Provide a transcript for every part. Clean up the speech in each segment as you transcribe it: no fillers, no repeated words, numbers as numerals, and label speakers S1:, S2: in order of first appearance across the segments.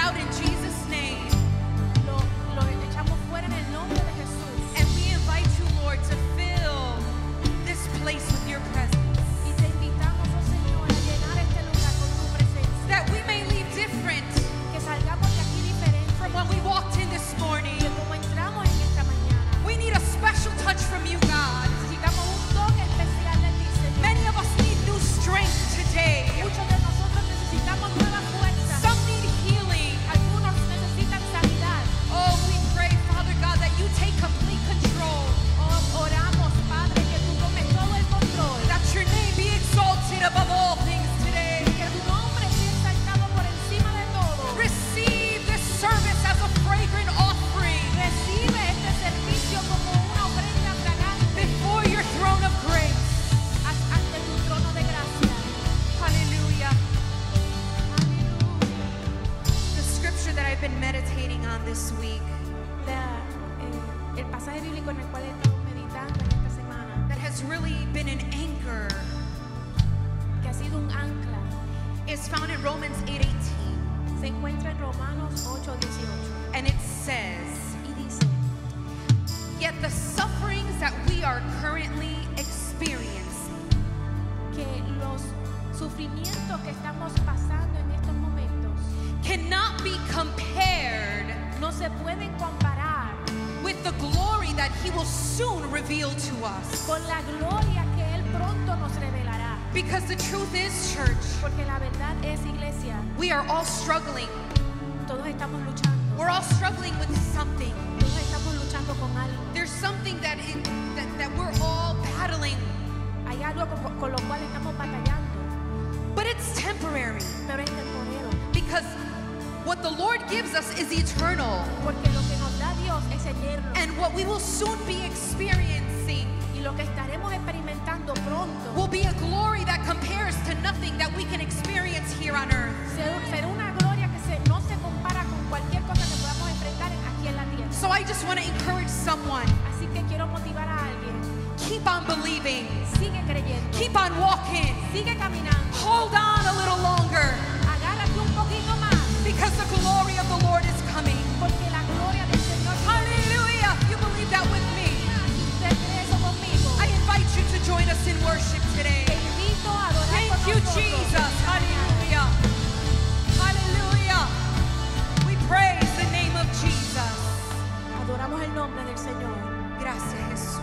S1: out in Jesus' name.
S2: Lo echamos fuera en el nombre de Jesús.
S1: And we invite you, Lord, to fill this place with your presence.
S2: Y te invitamos, oh Señor, a llenar este lugar con tu presencia.
S1: That we may leave different
S2: Que salgamos de aquí diferentes
S1: from when we walked in this morning.
S2: de como entramos en esta mañana.
S1: We need a special touch from you, God.
S2: Necesitamos un toque especial de ti, Señor.
S1: Many of us need new strength today.
S2: Muchos de nosotros necesitamos nueva fuerza.
S1: Some need healing.
S2: Algunos necesitan sanidad.
S1: Oh, we pray, Father God, that you take complete control.
S2: Oh, oramos, Padre, que tú tomes todo el control.
S1: That your name be exalted above all things today.
S2: Que tu nombre sea exaltado por encima de todo.
S1: Receive this service as a fragrant offering
S2: Recibe este servicio como una ofrenda fragante
S1: before your throne of grace.
S2: ante tu trono de gracia.
S1: Hallelujah.
S2: Aleluya.
S1: The scripture that I've been meditating on this week,
S2: El pasaje bíblico en el cual he estado meditando en esta semana,
S1: that has really been an anchor,
S2: que ha sido un ancla,
S1: is found in Romans 8:18.
S2: se encuentra en Romanos 8:18
S1: And it says,
S2: y dice:
S1: yet the sufferings that we are currently experiencing
S2: que los sufrimientos que estamos pasando en estos momentos
S1: cannot be compared
S2: no se pueden comparar
S1: with the glory that he will soon reveal to us.
S2: con la gloria que Él pronto nos revelará.
S1: Because the truth is, church,
S2: Porque la verdad es, iglesia,
S1: we are all struggling.
S2: todos estamos luchando.
S1: We're all struggling with something.
S2: Todos estamos luchando con algo.
S1: There's something that we're all battling,
S2: Hay algo con lo cual estamos batallando,
S1: but it's temporary.
S2: pero es temporero.
S1: Because what the Lord gives us is eternal.
S2: Porque lo que nos da Dios es eterno.
S1: And what we will soon be experiencing
S2: Y lo que estaremos experimentando pronto
S1: will be a glory that compares to nothing that we can experience here on earth.
S2: será una gloria que no se compara con cualquier cosa que podamos enfrentar aquí en la tierra.
S1: So I just want to encourage someone,
S2: Así que quiero motivar a alguien.
S1: keep on believing,
S2: Sigue creyendo.
S1: keep on walking,
S2: Sigue caminando.
S1: hold on a little longer,
S2: Agárrate un poquito más.
S1: because the glory of the Lord is coming.
S2: Porque la gloria del Señor.
S1: Hallelujah! You believe that with me?
S2: Si usted cree eso conmigo,
S1: I invite you to join us in worship today.
S2: te invito a adorar
S1: Thank
S2: con
S1: you,
S2: nosotros.
S1: Jesus. Hallelujah. Hallelujah. We praise the name of Jesus.
S2: Adoramos el nombre del Señor.
S1: Gracias, Jesús.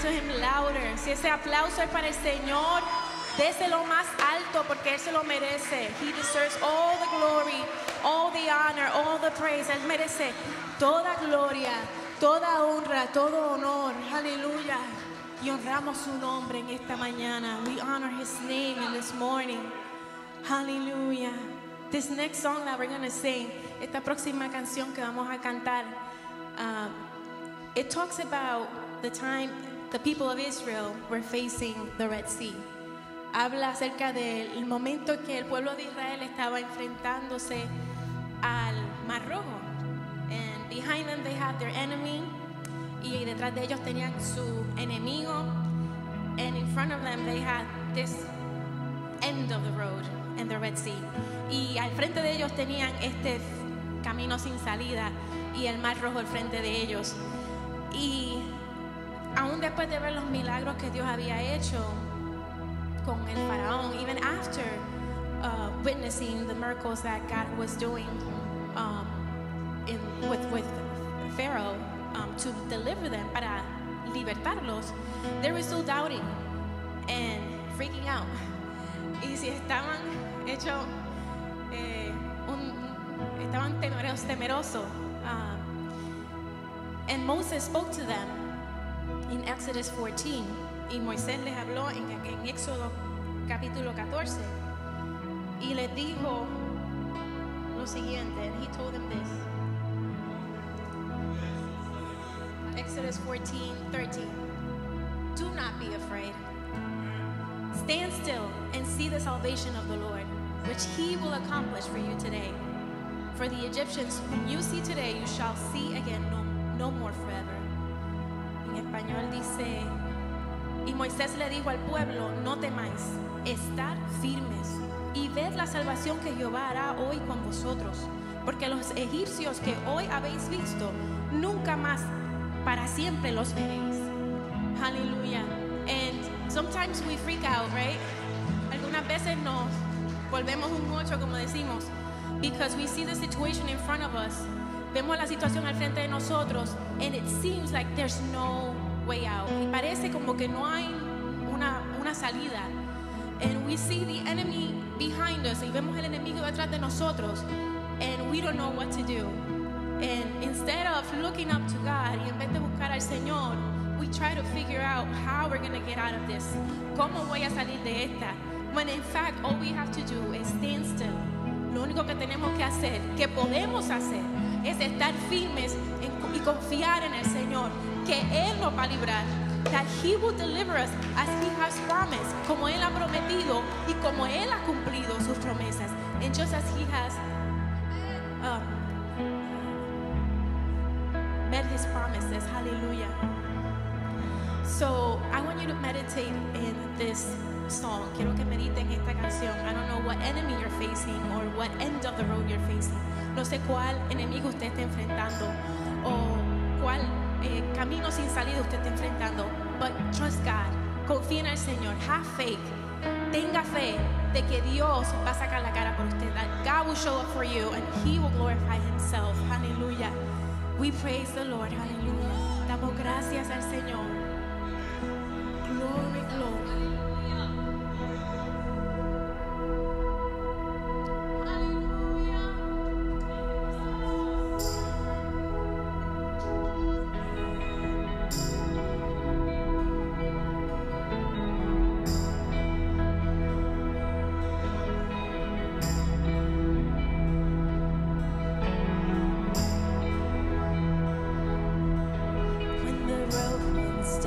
S2: to him louder. Si ese aplauso es para el Señor, déselo más alto porque Él se lo merece. He deserves all the glory, all the honor, all the praise. Él merece toda gloria, toda honra, todo honor. Aleluya. Y honramos su nombre en esta mañana. We honor His name in this morning. Hallelujah. This next song that we're going to sing, esta próxima canción que vamos a cantar, it talks about the time the people of Israel were facing the Red Sea. Habla acerca del momento que el pueblo de Israel estaba enfrentándose al Mar Rojo. And behind them they had their enemy. Y detrás de ellos tenían su enemigo. And in front of them they had this end of the road in the Red Sea. Y al frente de ellos tenían este camino sin salida y el Mar Rojo al frente de ellos. Y aún después de ver los milagros que Dios había hecho con el faraón, even after witnessing the miracles that God was doing with Pharaoh to deliver them, para libertarlos, they were still doubting and freaking out. Y si estaban hechos, estaban temerosos. And Moses spoke to them in Exodus 14. Y Moisés les habló en Éxodo capítulo 14. Y les dijo lo siguiente. And he told them this. Exodus 14:13. Do not be afraid. Stand still and see the salvation of the Lord, which He will accomplish for you today. For the Egyptians whom you see today, you shall see again no more forever. En español dice, y Moisés le dijo al pueblo, no temáis, estad firmes y ved la salvación que Jehová hará hoy con vosotros, porque los egipcios que hoy habéis visto, nunca más para siempre los veréis. Hallelujah. And sometimes we freak out, right? Algunas veces nos volvemos un mocho, como decimos, because we see the situation in front of us. Vemos la situación al frente de nosotros, and it seems like there's no way out. Y parece como que no hay una salida. And we see the enemy behind us, y vemos el enemigo detrás de nosotros, and we don't know what to do. And instead of looking up to God, y en vez de buscar al Señor, we try to figure out how we're going to get out of this. ¿Cómo voy a salir de esta? When in fact, all we have to do is stand still. Lo único que tenemos que hacer, que podemos hacer, es estar firmes y confiar en el Señor, que Él nos va a librar. That He will deliver us as He has promised, como Él ha prometido y como Él ha cumplido sus promesas. And just as He has met His promises. Hallelujah. So I want you to meditate in this song. Quiero que mediten esta canción. I don't know what enemy you're facing or what end of the road you're facing. No sé cuál enemigo usted está enfrentando o cuál camino sin salida usted está enfrentando. But trust God. Confía en el Señor. Have faith. Tenga fe de que Dios va a sacar la cara por usted. That God will show up for you and He will glorify Himself. Hallelujah. We praise the Lord. Hallelujah. Damos gracias al Señor. Glory, glory.
S3: When the road runs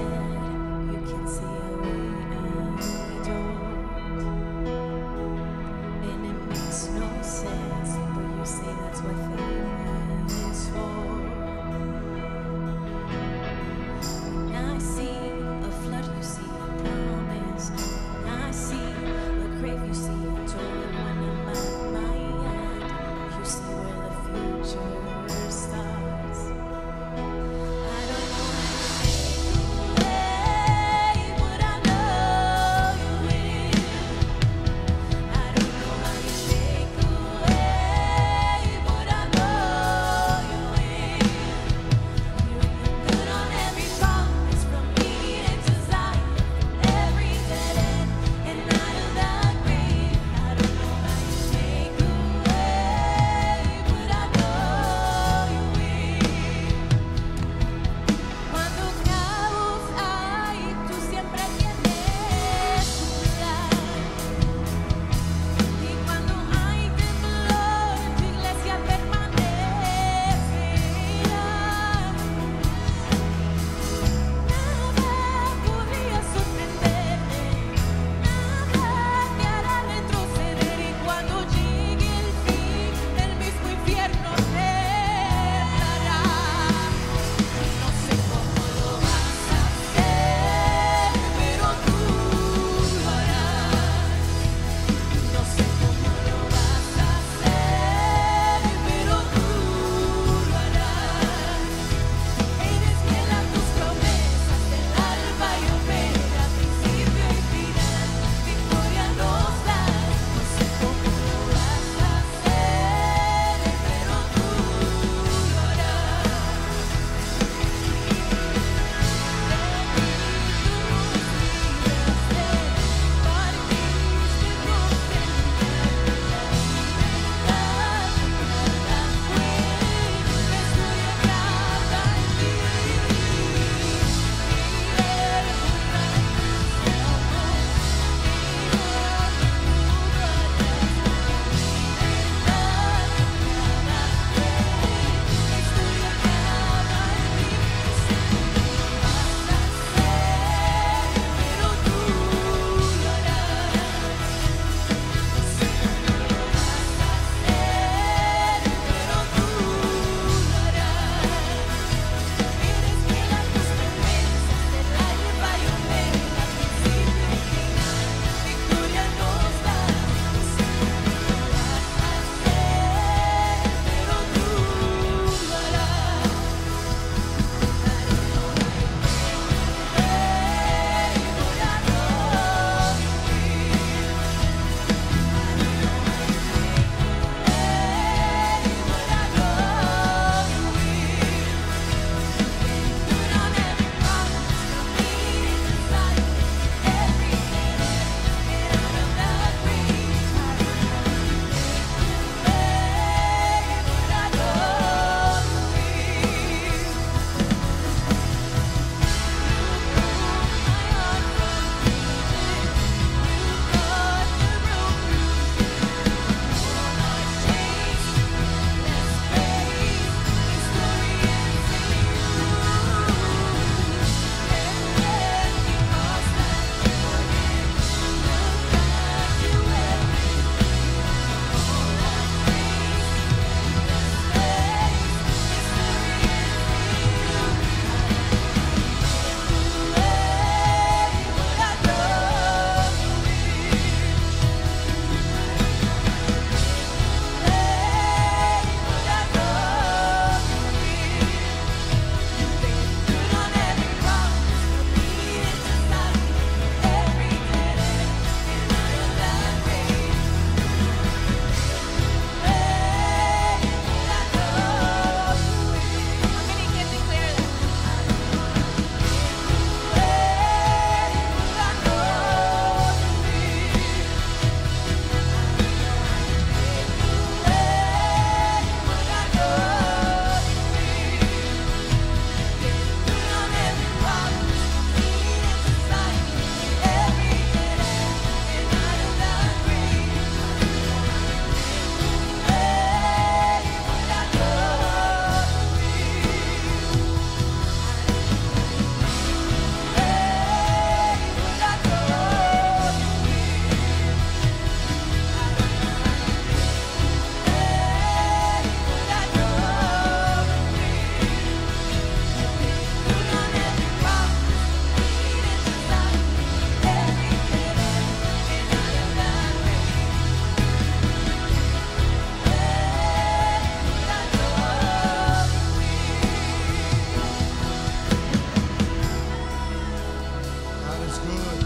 S3: is good.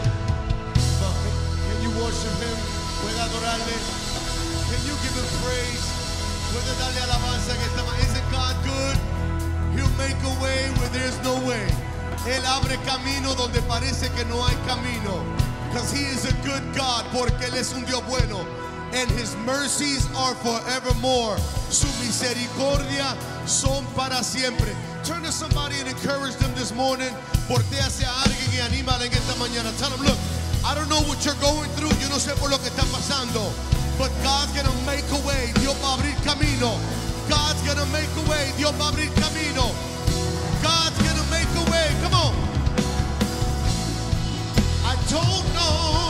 S3: Can you worship Him? ¿Puede adorarle? Can you give Him praise? ¿Puede darle alabanza en esta mañana? Isn't God good? He'll make a way where there's no way. Él abre camino donde parece que no hay camino. Because He is a good God, porque Él es un Dios bueno. And His mercies are forevermore. Su misericordia son para siempre. Turn to somebody and encourage them this morning. Voltéase a alguien y anímale en esta mañana. Tell them, look, I don't know what you're going through. Yo no sé por lo que está pasando. But God's gonna make a way. Dios va a abrir camino. God's gonna make a way. Dios va a abrir camino. God's gonna make a way. Come on. I don't know.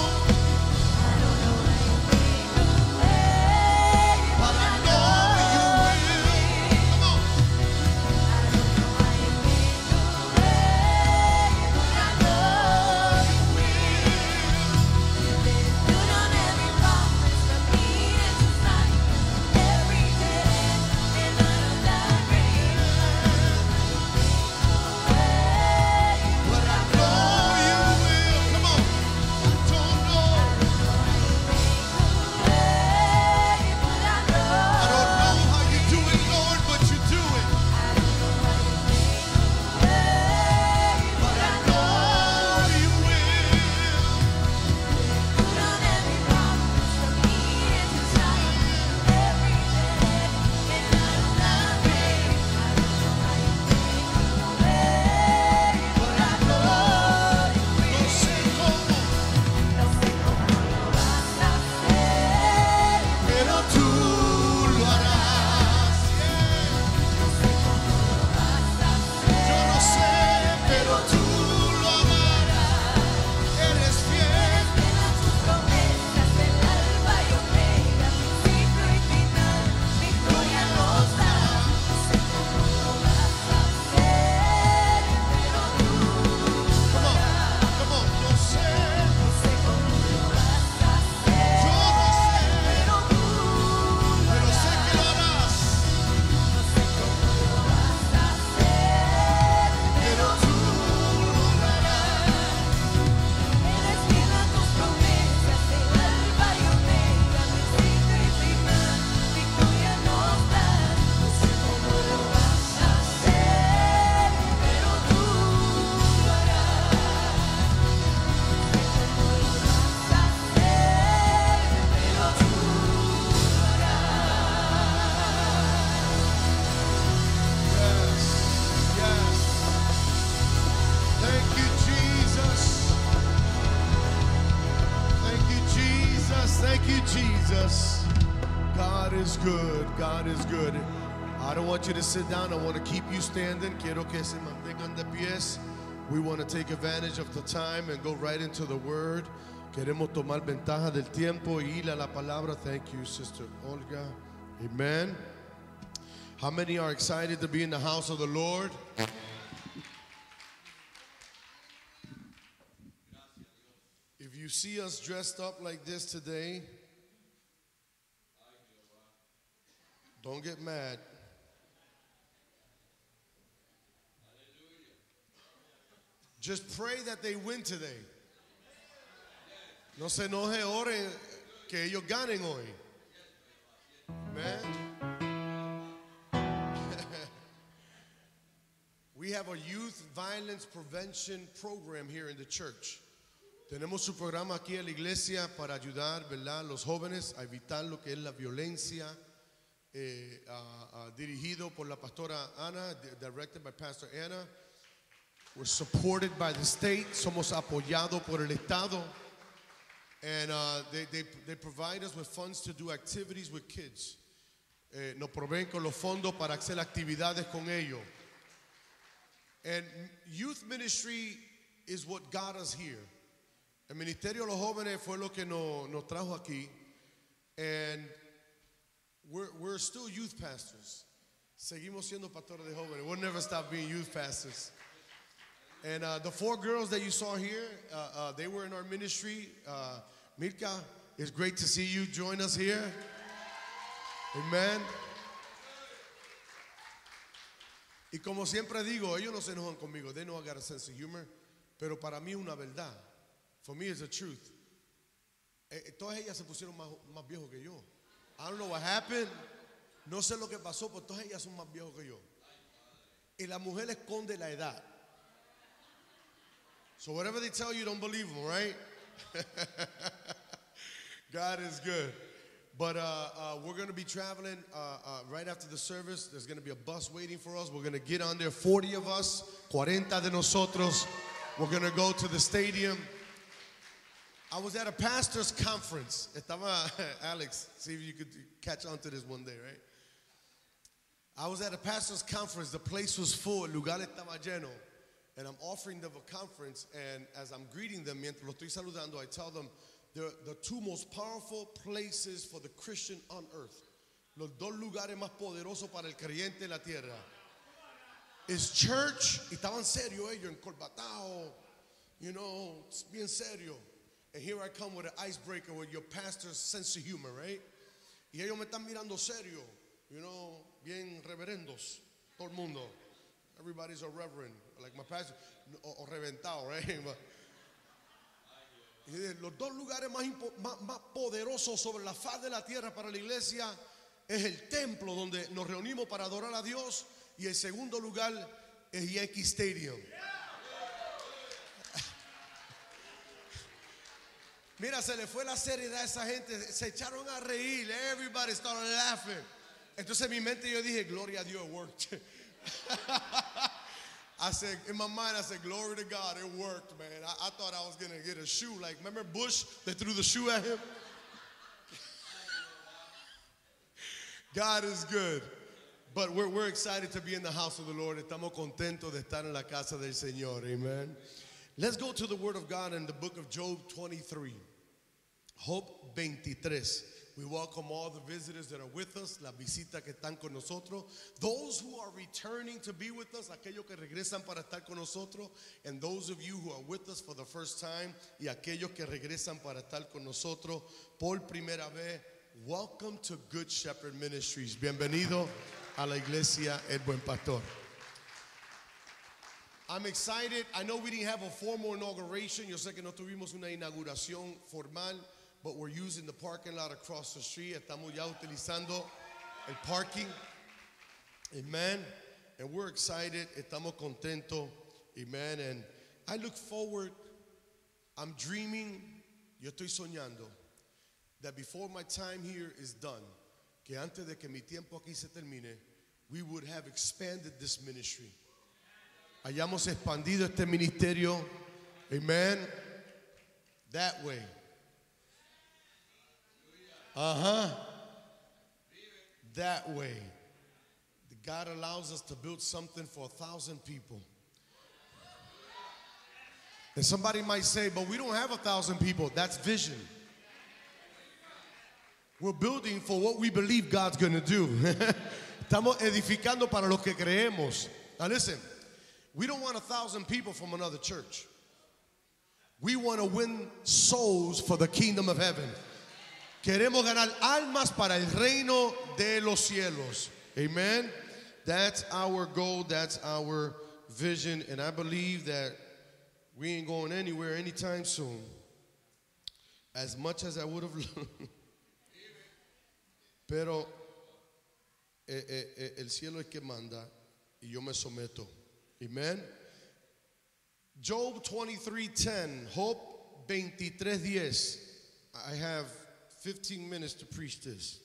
S3: God is good. I don't want you to sit down. I want to keep you standing. Quiero que se mantengan de pies. We want to take advantage of the time and go right into the word. Queremos tomar ventaja del tiempo y ir a la palabra. Thank you, Sister Olga. Amen. How many are excited to be in the house of the Lord? If you see us dressed up like this today, don't get mad. Just pray that they win today. No se enoje, oren que ellos ganen hoy. Man. We have a youth violence prevention program here in the church. Tenemos su programa aquí en la iglesia para ayudar, ¿verdad?, los jóvenes a evitar lo que es la violencia. Dirigido por la pastora Ana, directed by Pastor Anna. We're supported by the state. Somos apoyados por el Estado. And they provide us with funds to do activities with kids. Nos proveen con los fondos para hacer actividades con ellos. And youth ministry is what got us here. El Ministerio de los Jóvenes fue lo que nos trajo aquí. And we're still youth pastors. Seguimos siendo pastores de jóvenes. We'll never stop being youth pastors. And the 4 girls that you saw here, they were in our ministry. Mirka, it's great to see you join us here. Amen. Y como siempre digo, ellos no se enojan conmigo. They know I got a sense of humor. pero para mí es una verdad. For me it's a truth. Todas ellas se pusieron más viejos que yo. I don't know what happened. No sé lo que pasó, pero todas ellas son más viejos que yo. Y la mujer esconde la edad. So whatever they tell you, don't believe them, right? God is good. But we're going to be traveling right after the service. There's going to be a bus waiting for us. We're going to get on there, 40 of us, 40 de nosotros. We're going to go to the stadium. I was at a pastor's conference. Estaba, Alex, see if you could catch on to this one day, right? I was at a pastor's conference. The place was full. El lugar estaba lleno. And I'm offering them a conference. And as I'm greeting them, mientras lo estoy saludando, I tell them, the two most powerful places for the Christian on earth, los dos lugares más poderosos para el creyente en la tierra, is church. Y estaban serios ellos, encorbatado, you know, bien serio. And here I come with an icebreaker with your pastor's sense of humor, right? Y ellos me están mirando serio, you know, bien reverendos, todo el mundo. Everybody's a reverend, like my pastor, o reventado, right? Y los dos lugares más poderosos sobre la faz de la tierra para la iglesia es el templo donde nos reunimos para adorar a Dios, y el segundo lugar es Yankee Stadium. Mira, se le fue la seriedad a esa gente, se echaron a reír, everybody started laughing. Entonces en mi mente yo dije, gloria a Dios, it worked. I said, in my mind, I said, glory to God, it worked, man. I thought I was going to get a shoe. Like, remember Bush? They threw the shoe at him. God is good. But we're excited to be in the house of the Lord. Estamos contentos de estar en la casa del Señor. Amen. Let's go to the Word of God in the book of Job 23. Job 23. We welcome all the visitors that are with us, la visita que están con nosotros, those who are returning to be with us, aquellos que regresan para estar con nosotros, and those of you who are with us for the first time, y aquellos que regresan para estar con nosotros por primera vez. Welcome to Good Shepherd Ministries. Bienvenido a la iglesia El Buen Pastor. I'm excited. I know we didn't have a formal inauguration. Yo sé que no tuvimos una inauguración formal, but we're using the parking lot across the street. Estamos ya utilizando el parking. Amen. And we're excited. Estamos contentos. Amen. And I look forward. I'm dreaming. Yo estoy soñando that before my time here is done, que antes de que mi tiempo aquí se termine, we would have expanded this ministry. Hayamos expandido este ministerio. Amen. That way. That way. God allows us to build something for 1,000 people. And somebody might say, but we don't have 1,000 people. That's vision. We're building for what we believe God's going to do. Estamos edificando para lo que creemos. Now listen, we don't want 1,000 people from another church. We want to win souls for the kingdom of heaven. Queremos ganar almas para el reino de los cielos. Amen. That's our goal. That's our vision. And I believe that we ain't going anywhere anytime soon. As much as I would have loved. Pero el cielo es que manda y yo me someto. Amen. Job 23:10. Job 23:10. I have 15 minutes to preach this.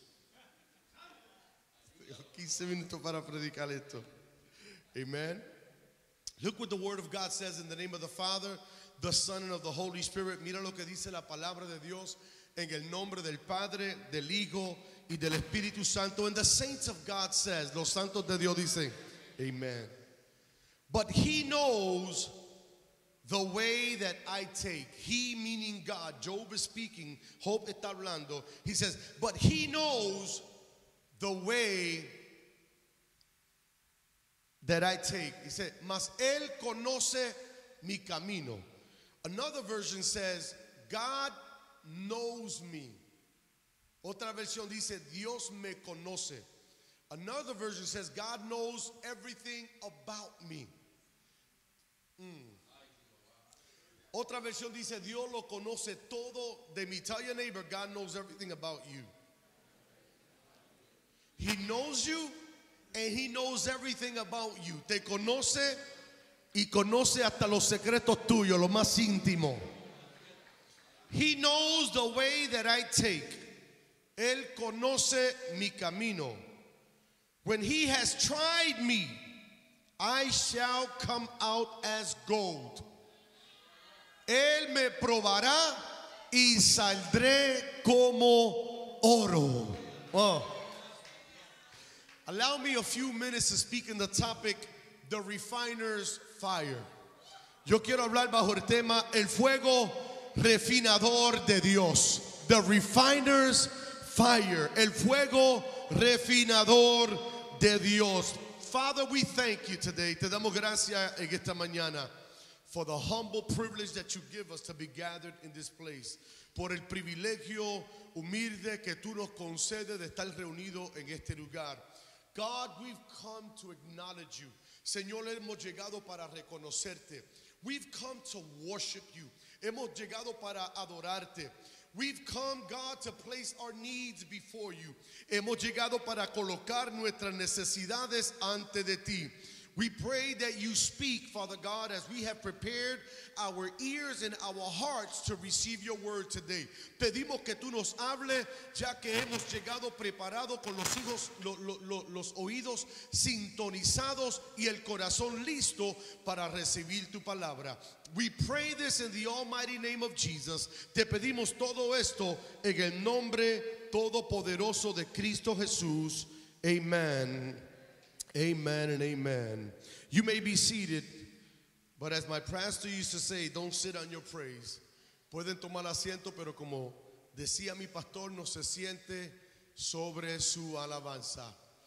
S3: 15 minutos para predicar esto. Amen. Look what the Word of God says in the name of the Father, the Son, and of the Holy Spirit. Mira lo que dice la palabra de Dios en el nombre del Padre, del Hijo y del Espíritu Santo. And the saints of God says, los santos de Dios dicen, Amen. But He knows the way that I take. He meaning God. Job is speaking. Job está hablando. He says, but He knows the way that I take. He said, mas Él conoce mi camino. Another version says, God knows me. Otra versión dice, Dios me conoce. Another version says, God knows everything about me. Otra versión dice, Dios lo conoce todo de mí. Tell your neighbor, God knows everything about you. He knows you and He knows everything about you. Te conoce y conoce hasta los secretos tuyos, lo más íntimo. He knows the way that I take. Él conoce mi camino. When He has tried me, I shall come out as gold. Él me probará y saldré como oro. Oh. Allow me a few minutes to speak on the topic, the refiner's fire. Yo quiero hablar bajo el tema, el fuego refinador de Dios. The refiner's fire. El fuego refinador de Dios. Father, we thank you today. Te damos gracias en esta mañana for the humble privilege that you give us to be gathered in this place. Por el privilegio humilde que tú nos concedes de estar reunidos en este lugar. God, we've come to acknowledge you. Señor, hemos llegado para reconocerte. We've come to worship you. Hemos llegado para adorarte. We've come, God, to place our needs before you. Hemos llegado para colocar nuestras necesidades ante de ti. We pray that you speak, Father God, as we have prepared our ears and our hearts to receive your word today. Pedimos que tú nos hables, ya que hemos llegado preparado con los oídos sintonizados y el corazón listo para recibir tu palabra. We pray this in the almighty name of Jesus. Te pedimos todo esto en el nombre todopoderoso de Cristo Jesús. Amen. Amen and amen. You may be seated, but as my pastor used to say, don't sit on your praise. Pueden tomar asiento, pero como decía mi pastor, no se siente sobre su alabanza.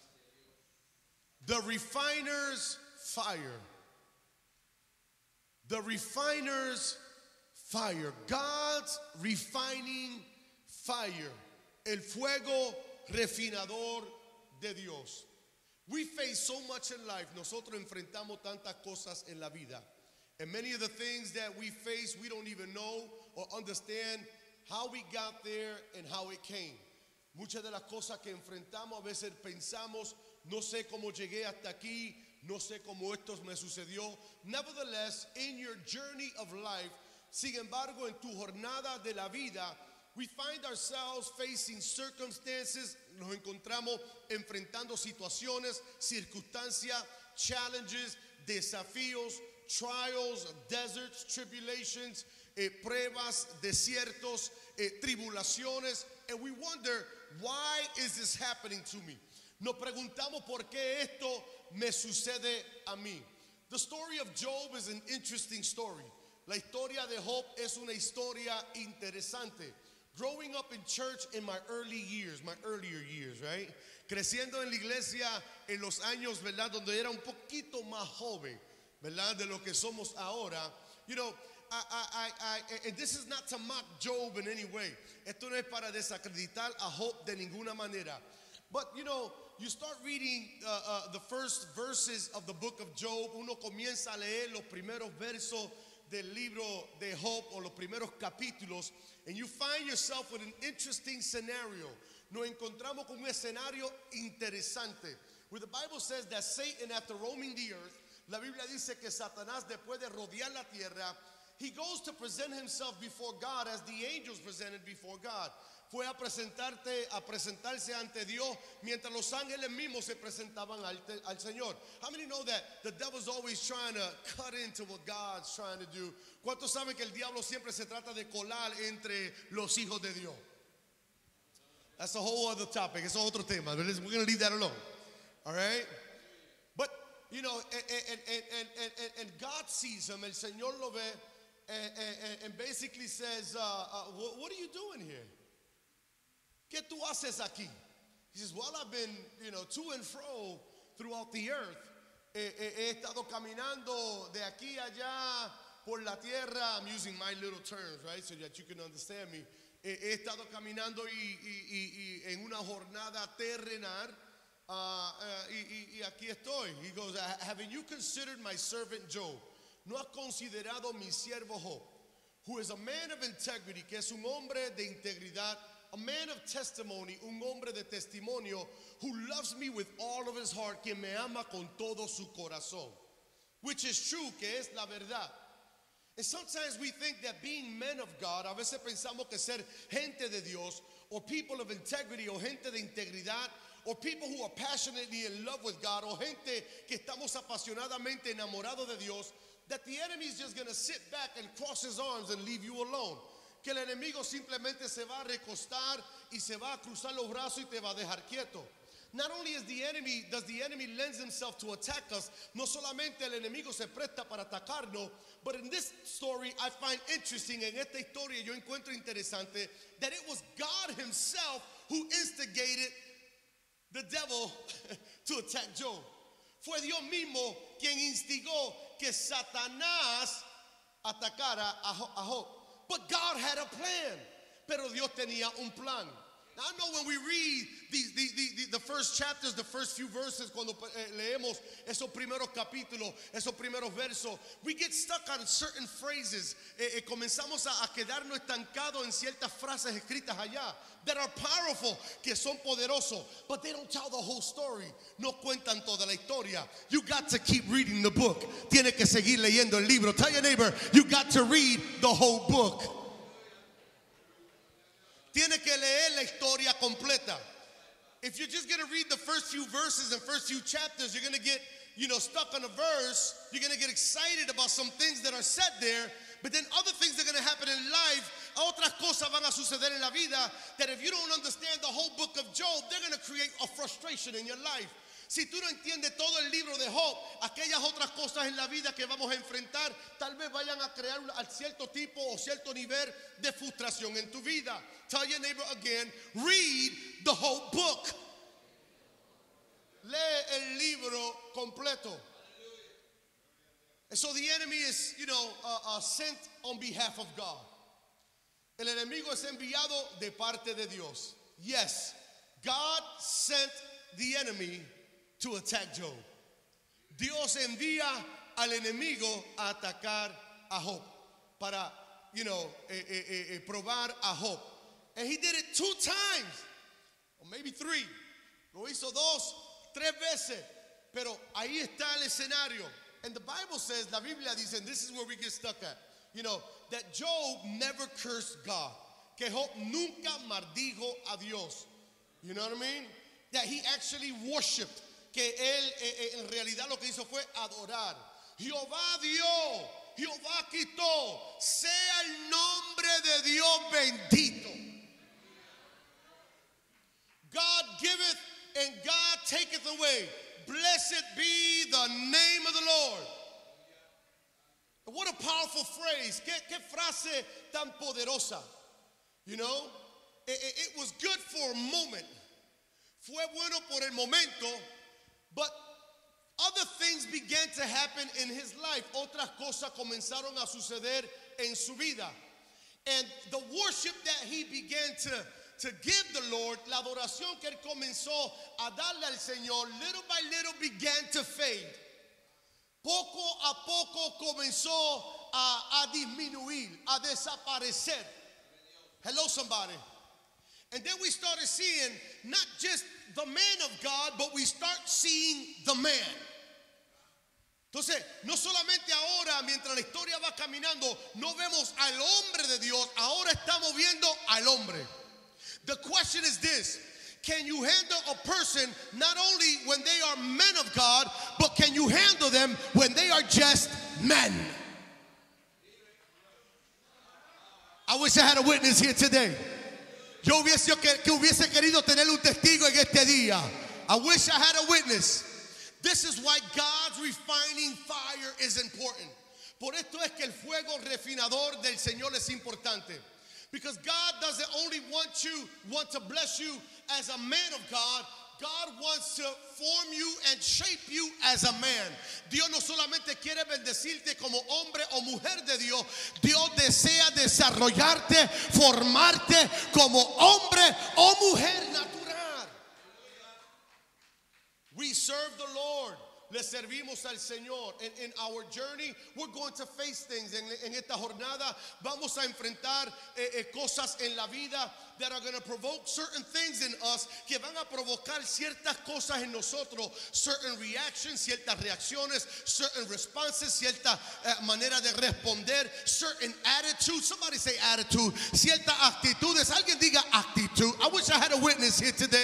S3: The refiner's fire. The refiner's fire. God's refining fire. El fuego refinador de Dios. We face so much in life. Nosotros enfrentamos tantas cosas en la vida. And many of the things that we face, we don't even know or understand how we got there and how it came. Muchas de las cosas que enfrentamos, a veces pensamos, no sé cómo llegué hasta aquí, no sé cómo esto me sucedió. Nevertheless, in your journey of life, sin embargo, en tu jornada de la vida, we find ourselves facing circumstances, nos encontramos enfrentando situaciones, circunstancias, challenges, desafíos, trials, deserts, tribulations, pruebas, desiertos, tribulaciones, and we wonder, why is this happening to me? Nos preguntamos por qué esto me sucede a mí. The story of Job is an interesting story. La historia de Job es una historia interesante. Growing up in church in my earlier years, right? Creciendo en la iglesia en los años, ¿verdad? Donde era un poquito más joven, ¿verdad? De lo que somos ahora. You know, and this is not to mock Job in any way. Esto no es para desacreditar a Job de ninguna manera. But, you know, you start reading the first verses of the book of Job. Uno comienza a leer los primeros versos del libro de Job o los primeros capítulos, and you find yourself with an interesting scenario. Nos encontramos con un escenario interesante, where the Bible says that Satan, after roaming the earth, la Biblia dice que Satanás, después de rodear la tierra, he goes to present himself before God as the angels presented before God. Fue a presentarse ante Dios mientras los ángeles mismos se presentaban al Señor. How many know that the devil's always trying to cut into what God's trying to do? ¿Cuántos saben que el diablo siempre se trata de colar entre los hijos de Dios? That's a whole other topic. Es otro tema. We're going to leave that alone. All right? But, you know, and God sees him. El Señor lo ve and basically says, what are you doing here? ¿Qué tú haces aquí? He says, well, I've been, you know, to and fro throughout the earth. He estado caminando de aquí a allá por la tierra. I'm using my little terms, right, so that you can understand me. He estado caminando y en una jornada terrenal. Y aquí estoy. He goes, haven't you considered my servant Job? ¿No has considerado mi siervo Job? who is a man of integrity, que es un hombre de integridad, a man of testimony, un hombre de testimonio, who loves me with all of his heart, que me ama con todo su corazón. Which is true, que es la verdad. And sometimes we think that being men of God, a veces pensamos que ser gente de Dios, or people of integrity, o gente de integridad, or people who are passionately in love with God, o gente que estamos apasionadamente enamorados de Dios, that the enemy is just going to sit back and cross his arms and leave you alone. Que el enemigo simplemente se va a recostar y se va a cruzar los brazos y te va a dejar quieto. Not only does the enemy lends himself to attack us, no solamente el enemigo se presta para atacarnos, but in this story I find interesting, en esta historia yo encuentro interesante, that it was God himself who instigated the devil to attack Job. Fue Dios mismo quien instigó que Satanás atacara a Job. But God had a plan. Pero Dios tenía un plan. Now, I know when we read the first chapters, the first few verses, cuando leemos esos primeros capítulos, esos primeros versos, we get stuck on certain phrases. Comenzamos a quedarnos estancados en ciertas frases escritas allá that are powerful, que son poderosos, but they don't tell the whole story. No cuentan toda la historia. You got to keep reading the book. Tienes que seguir leyendo el libro. Tell your neighbor, you got to read the whole book. Tiene que leer la historia completa. If you're just going to read the first few verses and first few chapters, you're going to get, stuck on a verse. You're going to get excited about some things that are said there, but then other things are going to happen in life. Otras cosas van a suceder en la vida that if you don't understand the whole book of Job, they're going to create a frustration in your life. Si tú no entiendes todo el libro de Job, aquellas otras cosas en la vida que vamos a enfrentar, tal vez vayan a crear a cierto tipo o cierto nivel de frustración en tu vida. Tell your neighbor again, read the whole book. Lee el libro completo. And so the enemy is, sent on behalf of God. El enemigo es enviado de parte de Dios. Yes, God sent the enemy to attack Job. Dios envía al enemigo a atacar a Job para, probar a Job. And he did it 2 times, or maybe 3. Lo hizo 2, 3 veces. Pero ahí está el escenario. And the Bible says, la Biblia dice, and this is where we get stuck at, that Job never cursed God. Que Job nunca maldijo a Dios. You know what I mean? That he actually worshiped. Que él en realidad lo que hizo fue adorar. Jehová dio, Jehová quitó, sea el nombre de Dios bendito. God giveth and God taketh away. Blessed be the name of the Lord. What a powerful phrase. Qué frase tan poderosa. It was good for a moment. Fue bueno por el momento. But other things began to happen in his life. Otras cosas comenzaron a suceder en su vida. And the worship that he began to give the Lord, la adoración que él comenzó a darle al Señor, little by little began to fade. Poco a poco comenzó a disminuir, a desaparecer. Hello, somebody. And then we started seeing not just the man of God, but we start seeing the man. Entonces, no solamente ahora, mientras la historia va caminando, no vemos al hombre de Dios, ahora estamos viendo al hombre. The question is this: can you handle a person not only when they are men of God, but can you handle them when they are just men? I wish I had a witness here today. Yo hubiese querido tener un testigo en este día. I wish I had a witness. This is why God's refining fire is important. Por esto es que el fuego refinador del Señor es importante. Because God doesn't only want to bless you as a man of God. God wants to form you and shape you as a man. Dios no solamente quiere bendecirte como hombre o mujer de Dios. Dios desea desarrollarte, formarte como hombre o mujer natural. We serve the Lord. le servimos al Señor. In our journey, we're going to face things. En esta jornada vamos a enfrentar cosas en la vida that are going to provoke certain things in us, que van a provocar ciertas cosas en nosotros, certain reactions, ciertas reacciones, certain responses, cierta manera de responder, certain attitudes. Somebody say attitude. Ciertas actitudes. Alguien diga actitud. I wish I had a witness here today.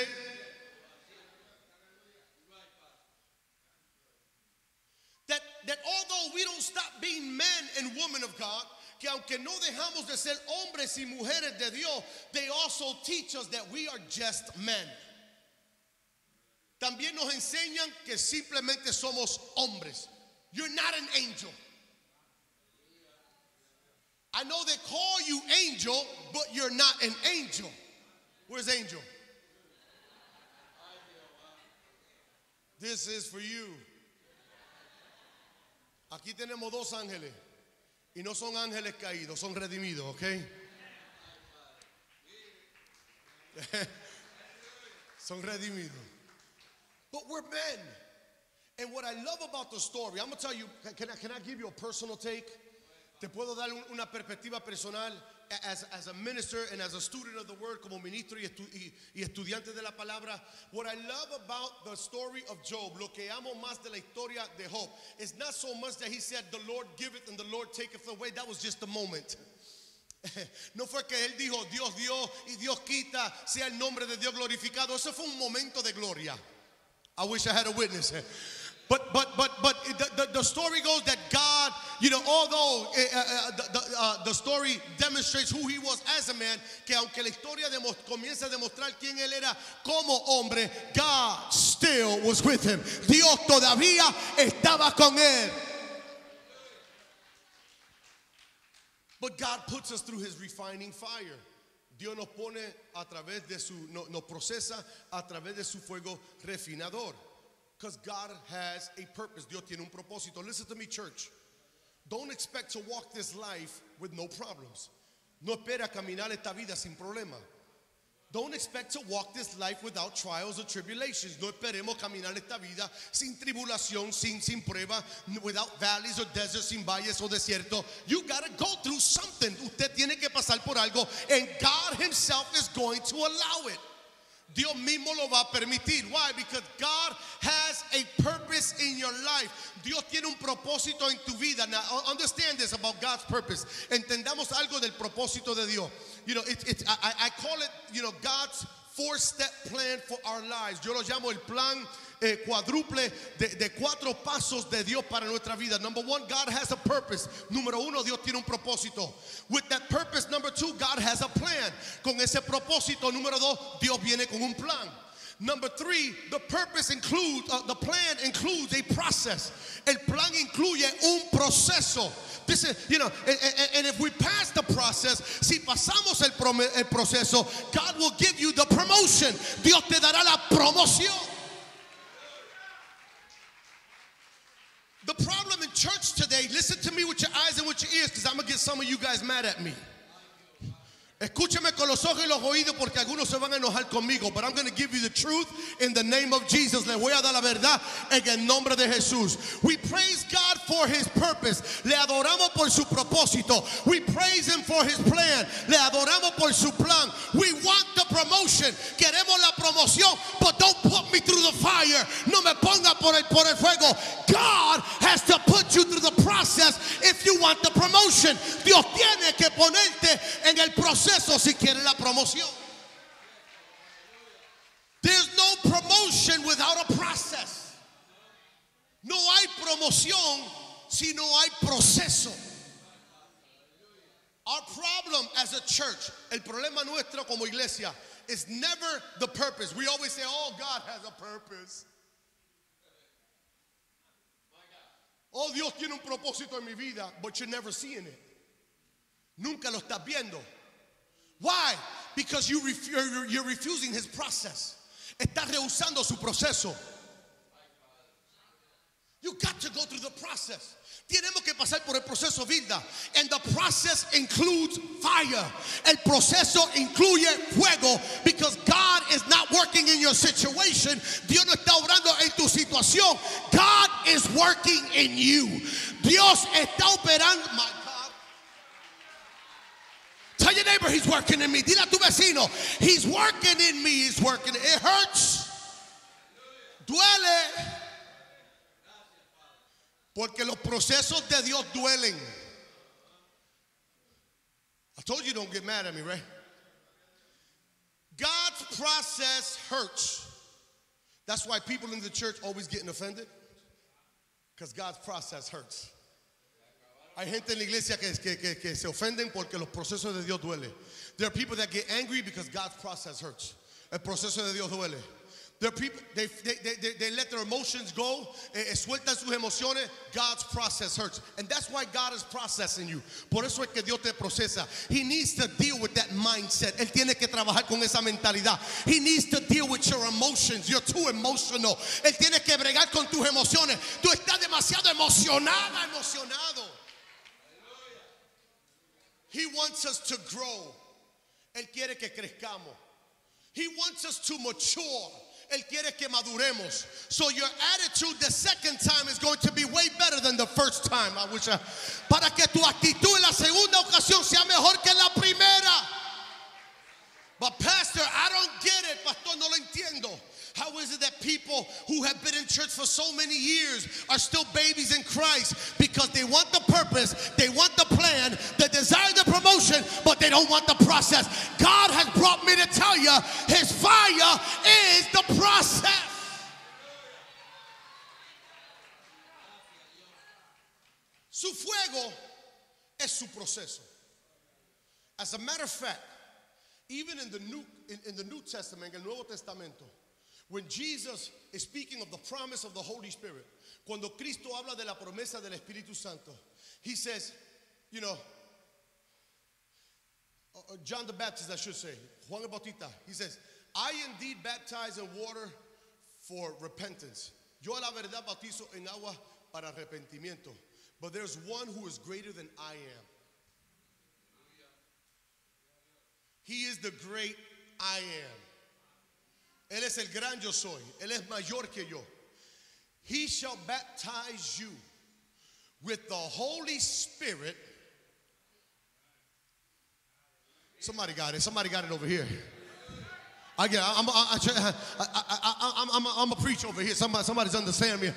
S3: That although we don't stop being men and women of God, que aunque no dejamos de ser hombres y mujeres de Dios, they also teach us that we are just men. También nos enseñan que simplemente somos hombres. You're not an angel. I know they call you angel, but you're not an angel. Where's angel? This is for you. Aquí tenemos dos ángeles y no son ángeles caídos, son redimidos, ¿ok? Son redimidos. But we're men. And what I love about the story, I'm going to tell you, can I give you a personal take? Te puedo dar una perspectiva personal as a minister and as a student of the word, como ministro y estudiante de la palabra. What I love about the story of Job, lo que amo más de la historia de Job, is not so much that he said, the Lord giveth and the Lord taketh away. That was just a moment. No fue que él dijo, Dios dio y Dios quita, sea el nombre de Dios glorificado. Ese fue un momento de gloria. I wish I had a witness. But the story goes that God, although the story demonstrates who he was as a man, que aunque la historia comienza a demostrar quién él era como hombre, God still was with him. Dios todavía estaba con él. But God puts us through his refining fire. Dios nos pone a través de nos procesa a través de su fuego refinador. Because God has a purpose. Dios tiene un propósito. Listen to me, church. Don't expect to walk this life with no problems. No espera caminar esta vida sin problema. Don't expect to walk this life without trials or tribulations. No esperemos caminar esta vida sin tribulación, sin prueba, without valleys or deserts, sin valles o desiertos. You got to go through something. Usted tiene que pasar por algo, and God himself is going to allow it. Dios mismo lo va a permitir. Why? Because God has a purpose in your life. Dios tiene un propósito en tu vida. Now, understand this about God's purpose. Entendamos algo del propósito de Dios. I call it, God's 4-step plan for our lives. Yo lo llamo el plan cuádruple de 4 pasos de Dios para nuestra vida. Number 1, God has a purpose. Número 1, Dios tiene un propósito. With that purpose, number 2, God has a plan. Con ese propósito, número 2, Dios viene con un plan. Number 3, the purpose includes, the plan includes a process. El plan incluye un proceso. This is, and if we pass the process, si pasamos el proceso, God will give you the promotion. Dios te dará la promoción. The problem in church today, listen to me with your eyes and with your ears, because I'm going to get some of you guys mad at me. Escúcheme con los ojos y los oídos, porque algunos se van a enojar conmigo. But I'm going to give you the truth in the name of Jesus. Le voy a dar la verdad en el nombre de Jesús. We praise God for his purpose. Le adoramos por su propósito. We praise him for his plan. Le adoramos por su plan. We want the promotion. Queremos la promoción, but don't put me through the fire. No me ponga por el fuego. God has to put you through the process if you want the promotion. Dios tiene que ponerte en el proceso si quiere la promoción. There's no promotion without a process. No hay promoción si no hay proceso. Our problem as a church, el problema nuestro como iglesia, is never the purpose. We always say, oh, God has a purpose. Oh, Dios tiene un propósito en mi vida, but you're never seeing it. Nunca lo estás viendo. Why? Because you're refusing his process. Estás rehusando su proceso. You got to go through the process. Tenemos que pasar por el proceso, vida. And the process includes fire. El proceso incluye fuego. Because God is not working in your situation. Dios no está obrando en tu situación. God is working in you. Dios está operando. My God. Tell your neighbor, he's working in me. Dile a tu vecino, he's working in me. He's working. It hurts. Duele. Porque los procesos de Dios duelen. I told you don't get mad at me, right? God's process hurts. That's why people in the church always getting offended. Because God's process hurts. Hay gente en la iglesia que se ofenden porque los procesos de Dios duelen. There are people that get angry because God's process hurts. El proceso de Dios duele. There are people, they let their emotions go, sueltan sus emociones. God's process hurts. And that's why God is processing you. Por eso es que Dios te procesa. He needs to deal with that mindset. Él tiene que trabajar con esa mentalidad. He needs to deal with your emotions. You're too emotional. Él tiene que bregar con tus emociones. Tú estás demasiado emocionado. He wants us to grow. Él quiere que crezcamos. He wants us to mature. Él quiere que maduremos. So your attitude the second time is going to be way better than the first time. Para que tu actitud en la segunda ocasión sea mejor que en la primera. But pastor, I don't get it. Pastor, no lo entiendo. How is it that people who have been in church for so many years are still babies in Christ? Because they want the purpose, they want the plan, they desire the promotion, but they don't want the process. God has brought me to tell you, his fire is the process. Su fuego es su proceso. As a matter of fact, even in the New Testament, en el Nuevo Testamento, when Jesus is speaking of the promise of the Holy Spirit, cuando Cristo habla de la promesa del Espíritu Santo, he says, you know, John the Baptist, I should say, Juan el Bautista, he says, I indeed baptize in water for repentance. Yo a la verdad bautizo en agua para arrepentimiento. But there's one who is greater than I am. He is the great I am. Él es el gran yo soy. Él es mayor que yo. He shall baptize you with the Holy Spirit. Somebody got it. Somebody got it over here. I get. I'm a preacher over here. Somebody's understanding me.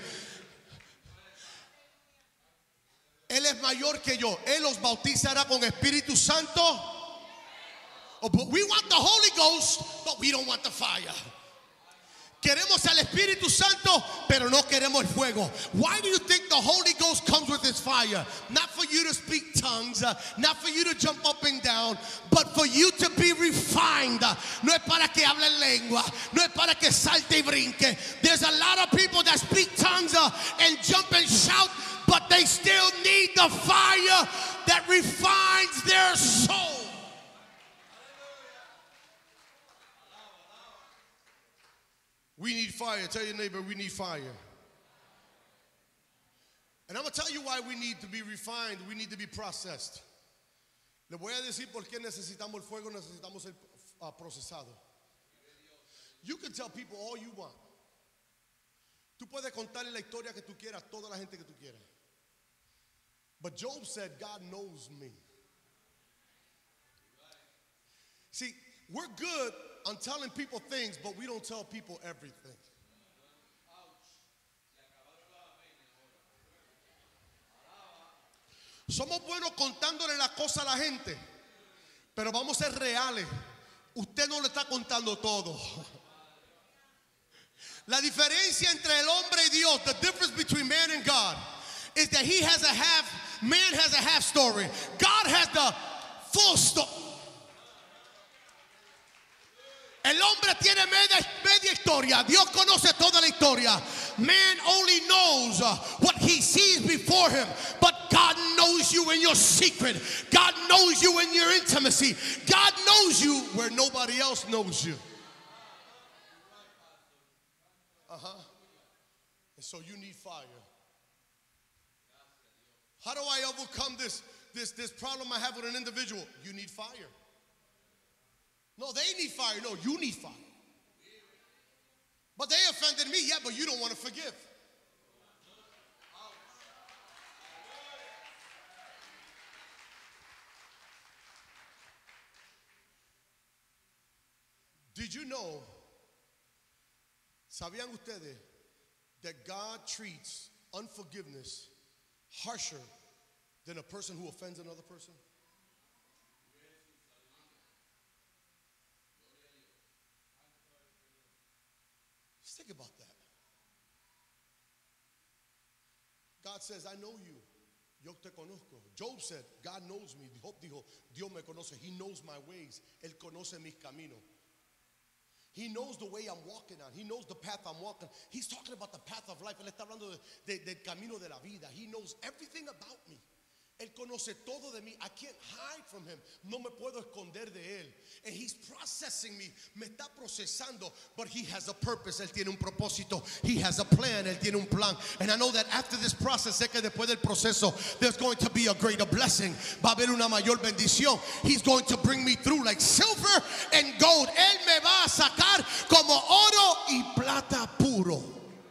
S3: Él es mayor que yo. Él los bautizará con Espíritu Santo. Oh, but we want the Holy Ghost, but we don't want the fire. Queremos al Espíritu Santo, pero no queremos el fuego. Why do you think the Holy Ghost comes with his fire? Not for you to speak tongues, not for you to jump up and down, but for you to be refined. No es para que hable lengua, no es para que salte y brinque. There's a lot of people that speak tongues and jump and shout, but they still need the fire that refines their soul. We need fire. Tell your neighbor, we need fire. And I'm going to tell you why we need to be refined. We need to be processed. Le voy a decir por qué necesitamos el fuego, necesitamos ser procesado. You can tell people all you want. Tú puedes contarle la historia que tú quieras a toda la gente que tú quieras. But Job said, God knows me. See, we're good on telling people things, but we don't tell people everything. Somos buenos contándole las cosas a la gente, pero vamos a ser reales. Usted no le está contando todo. La diferencia entre el hombre y Dios, the difference between man and God, is that man has a half story. God has the full story. El hombre tiene media historia. Dios conoce toda la historia. Man only knows what he sees before him. But God knows you in your secret. God knows you in your intimacy. God knows you where nobody else knows you. And so you need fire. How do I overcome this problem I have with an individual? You need fire. No, they need fire. No, you need fire. But they offended me. Yeah, but you don't want to forgive. Did you know, ¿sabían ustedes that God treats unforgiveness harsher than a person who offends another person? Just think about that. God says, I know you. Yo te conozco. Job said, God knows me. Job dijo, Dios me conoce. He knows my ways. Él conoce mis caminos. He knows the way I'm walking on. He knows the path I'm walking. He's talking about the path of life. Él está hablando del camino de la vida. He knows everything about me. Él conoce todo de mí. I can't hide from him. No me puedo esconder de él. And he's processing me. Me está procesando. But he has a purpose. Él tiene un propósito. He has a plan. Él tiene un plan. And I know that after this process, sé que después del proceso, there's going to be a greater blessing. Va a haber una mayor bendición. He's going to bring me through like silver and gold. Él me va a sacar como oro y plata puro.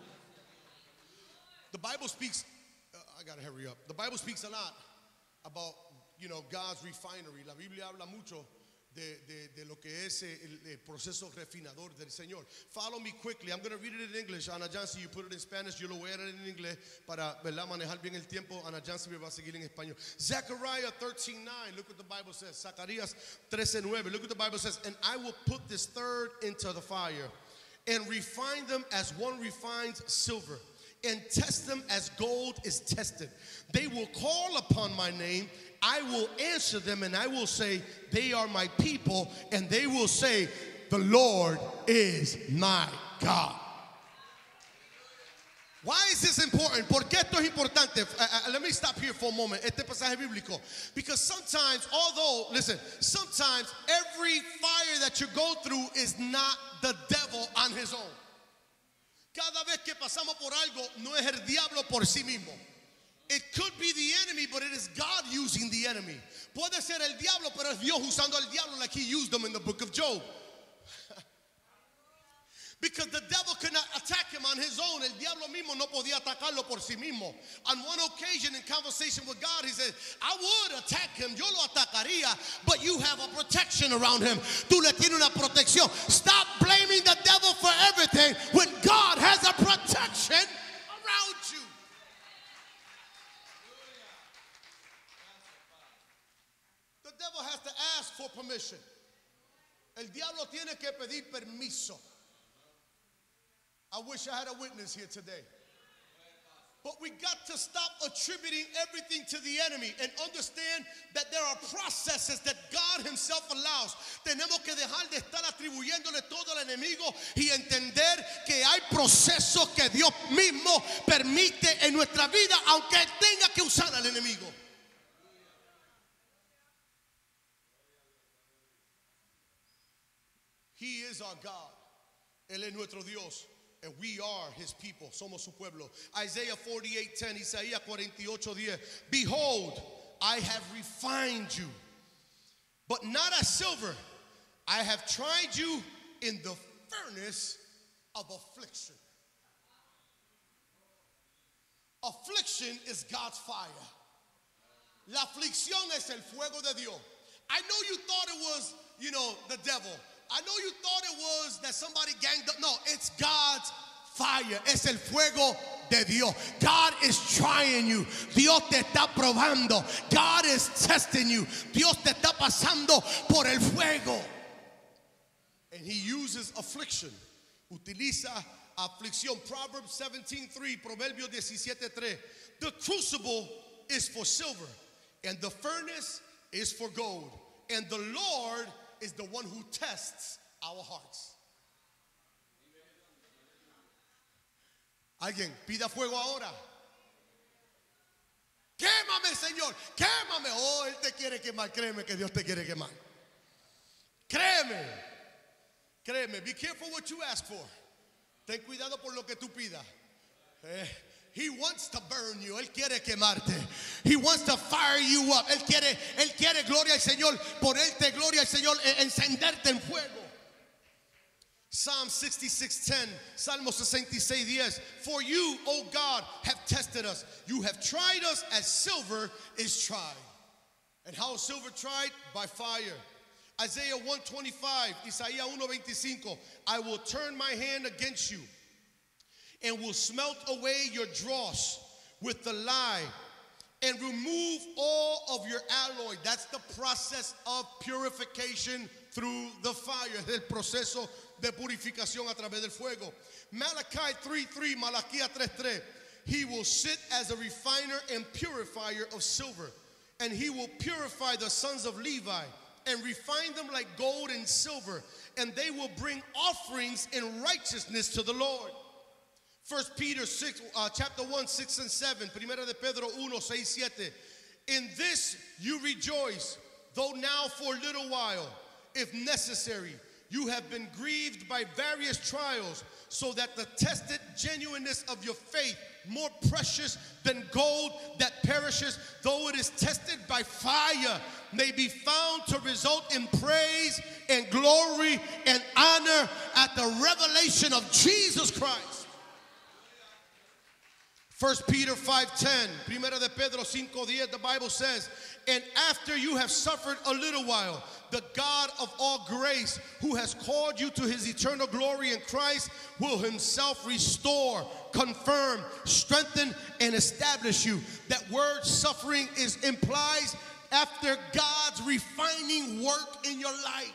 S3: The Bible speaks, I gotta hurry up. The Bible speaks a lot about, God's refinery. La Biblia habla mucho de lo que es el proceso refinador del Señor. Follow me quickly. I'm going to read it in English. Ana Jansi, you put it in Spanish. Yo lo voy a leer en inglés para, ¿verdad?, manejar bien el tiempo. Ana Jansi me va a seguir en español. Zechariah 13:9. Look what the Bible says. Zacarías 13:9. Look what the Bible says. And I will put this third into the fire and refine them as one refines silver, and test them as gold is tested. They will call upon my name. I will answer them, and I will say, they are my people. And they will say, the Lord is my God. Why is this important? ¿Por qué esto es importante? Let me stop here for a moment. Este pasaje bíblico. Because sometimes, sometimes every fire that you go through is not the devil on his own. Cada vez que pasamos por algo, no es el diablo por sí mismo. It could be the enemy, but it is God using the enemy. Puede ser el diablo, pero es Dios usando al diablo like he used them in the book of Job. Because the devil could not attack him on his own. El diablo mismo no podía atacarlo por sí mismo. On one occasion in conversation with God, he said, I would attack him, yo lo atacaría, but you have a protection around him. Tú le tienes una protección. Stop blaming the devil for everything when God has a protection around you. The devil has to ask for permission. El diablo tiene que pedir permiso. I wish I had a witness here today. But we got to stop attributing everything to the enemy and understand that there are processes that God himself allows. Tenemos que dejar de estar atribuyéndole todo al enemigo y entender que hay procesos que Dios mismo permite en nuestra vida, aunque tenga que usar al enemigo. He is our God. Él es nuestro Dios. And we are his people. Somos su pueblo. Isaiah 48:10. Isaías 48:10. Behold, I have refined you, but not as silver. I have tried you in the furnace of affliction. Affliction is God's fire. La aflicción es el fuego de Dios. I know you thought it was, the devil. I know you thought it was that somebody ganged up. No, it's God's fire. Es el fuego de Dios. God is trying you. Dios te está probando. God is testing you. Dios te está pasando por el fuego. And he uses affliction. Utiliza aflicción. Proverbs 17:3. Proverbios 17:3. The crucible is for silver, and the furnace is for gold. And the Lord is the one who tests our hearts. Alguien pida fuego ahora. Quémame, Señor, quémame. Oh, Él te quiere quemar. Créeme que Dios te quiere quemar. Créeme. Créeme. Be careful what you ask for. Ten cuidado por lo que tú pidas. He wants to burn you. Él quiere quemarte. He wants to fire you up. Él quiere, gloria al Señor, ponerte, gloria al Señor, encenderte en fuego. Psalm 66:10. Salmo 66:10. For you, O God, have tested us. You have tried us as silver is tried. And how is silver tried? By fire. Isaiah 125, Isaías 1:25, I will turn my hand against you and will smelt away your dross with the lye and remove all of your alloy. That's the process of purification through the fire. Es el proceso de purificación a través del fuego. Malachi 3:3, Malaquías 3:3. He will sit as a refiner and purifier of silver, and he will purify the sons of Levi and refine them like gold and silver, and they will bring offerings in righteousness to the Lord. 1 Peter 6, chapter 1, 6 and 7. Primera de Pedro 1, 6, 7. In this you rejoice, though now for a little while, if necessary, you have been grieved by various trials, so that the tested genuineness of your faith, more precious than gold that perishes, though it is tested by fire, may be found to result in praise and glory and honor at the revelation of Jesus Christ. 1 Peter 5:10, Primera de Pedro 5:10, the Bible says, and after you have suffered a little while, the God of all grace, who has called you to his eternal glory in Christ, will himself restore, confirm, strengthen, and establish you. That word suffering implies after God's refining work in your life.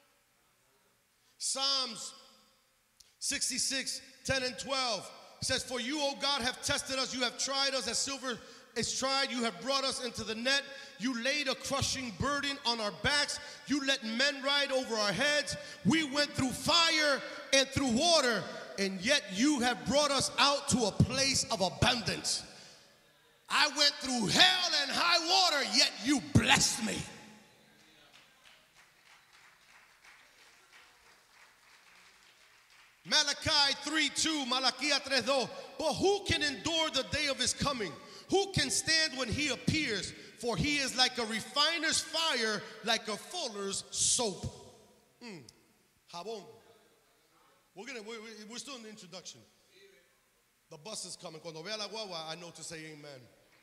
S3: Psalms 66, 10 and 12 says, for you, O God, have tested us. You have tried us as silver is tried. You have brought us into the net. You laid a crushing burden on our backs. You let men ride over our heads. We went through fire and through water, and yet you have brought us out to a place of abundance. I went through hell and high water, yet you blessed me. Malachi 3:2, Malaquías 3:2. But who can endure the day of his coming? Who can stand when he appears? For he is like a refiner's fire, like a fuller's soap. Jabón. We're still in the introduction. The bus is coming. Cuando vea la guagua, I know to say amen.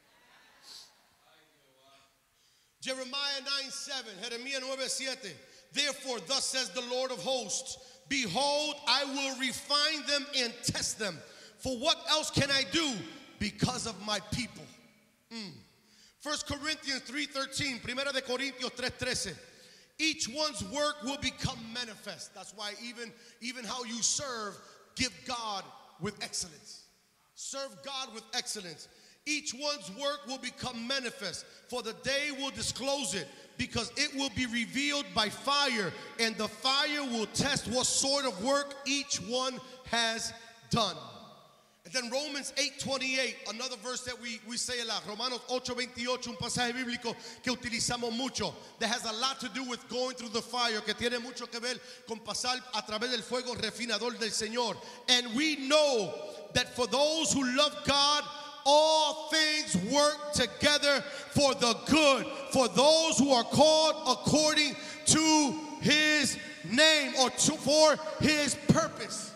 S3: Jeremiah 9:7, Jeremías 9:7. Therefore, thus says the Lord of hosts, behold, I will refine them and test them. For what else can I do because of my people? 1 Corinthians 3:13, Primera de Corintios 3:13. Each one's work will become manifest. That's why even how you serve, give God with excellence. Serve God with excellence. Each one's work will become manifest, for the day will disclose it, because it will be revealed by fire, and the fire will test what sort of work each one has done. And then Romans 8:28, another verse that we say a lot. Romanos 8:28, un pasaje bíblico que utilizamos mucho, that has a lot to do with going through the fire, que tiene mucho que ver con pasar a través del fuego refinador del Señor. And we know that for those who love God, all things work together for the good, for those who are called according to his name, or for his purpose.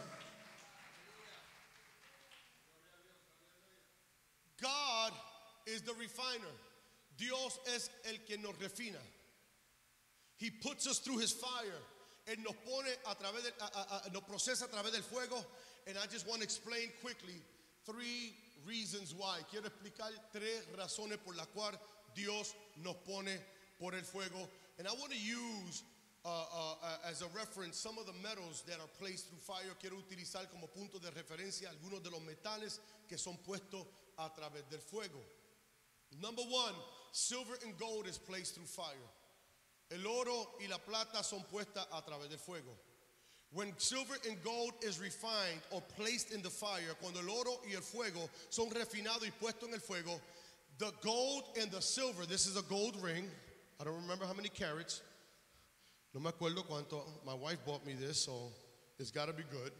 S3: God is the refiner. Dios es el que nos refina. He puts us through his fire. Él nos pone a través nos procesa a través del fuego. And I just want to explain quickly 3 reasons why. Quiero explicar 3 razones por las cuales Dios nos pone por el fuego. And I want to use as a reference some of the metals that are placed through fire. Quiero utilizar como punto de referencia algunos de los metales que son puestos a través del fuego. Number 1, silver and gold is placed through fire. El oro y la plata son puestas a través del fuego. When silver and gold is refined or placed in the fire, cuando el oro y el fuego son refinados y puestos en el fuego, the gold and the silver, this is a gold ring. I don't remember how many carats. No me acuerdo cuánto. My wife bought me this, so it's got to be good.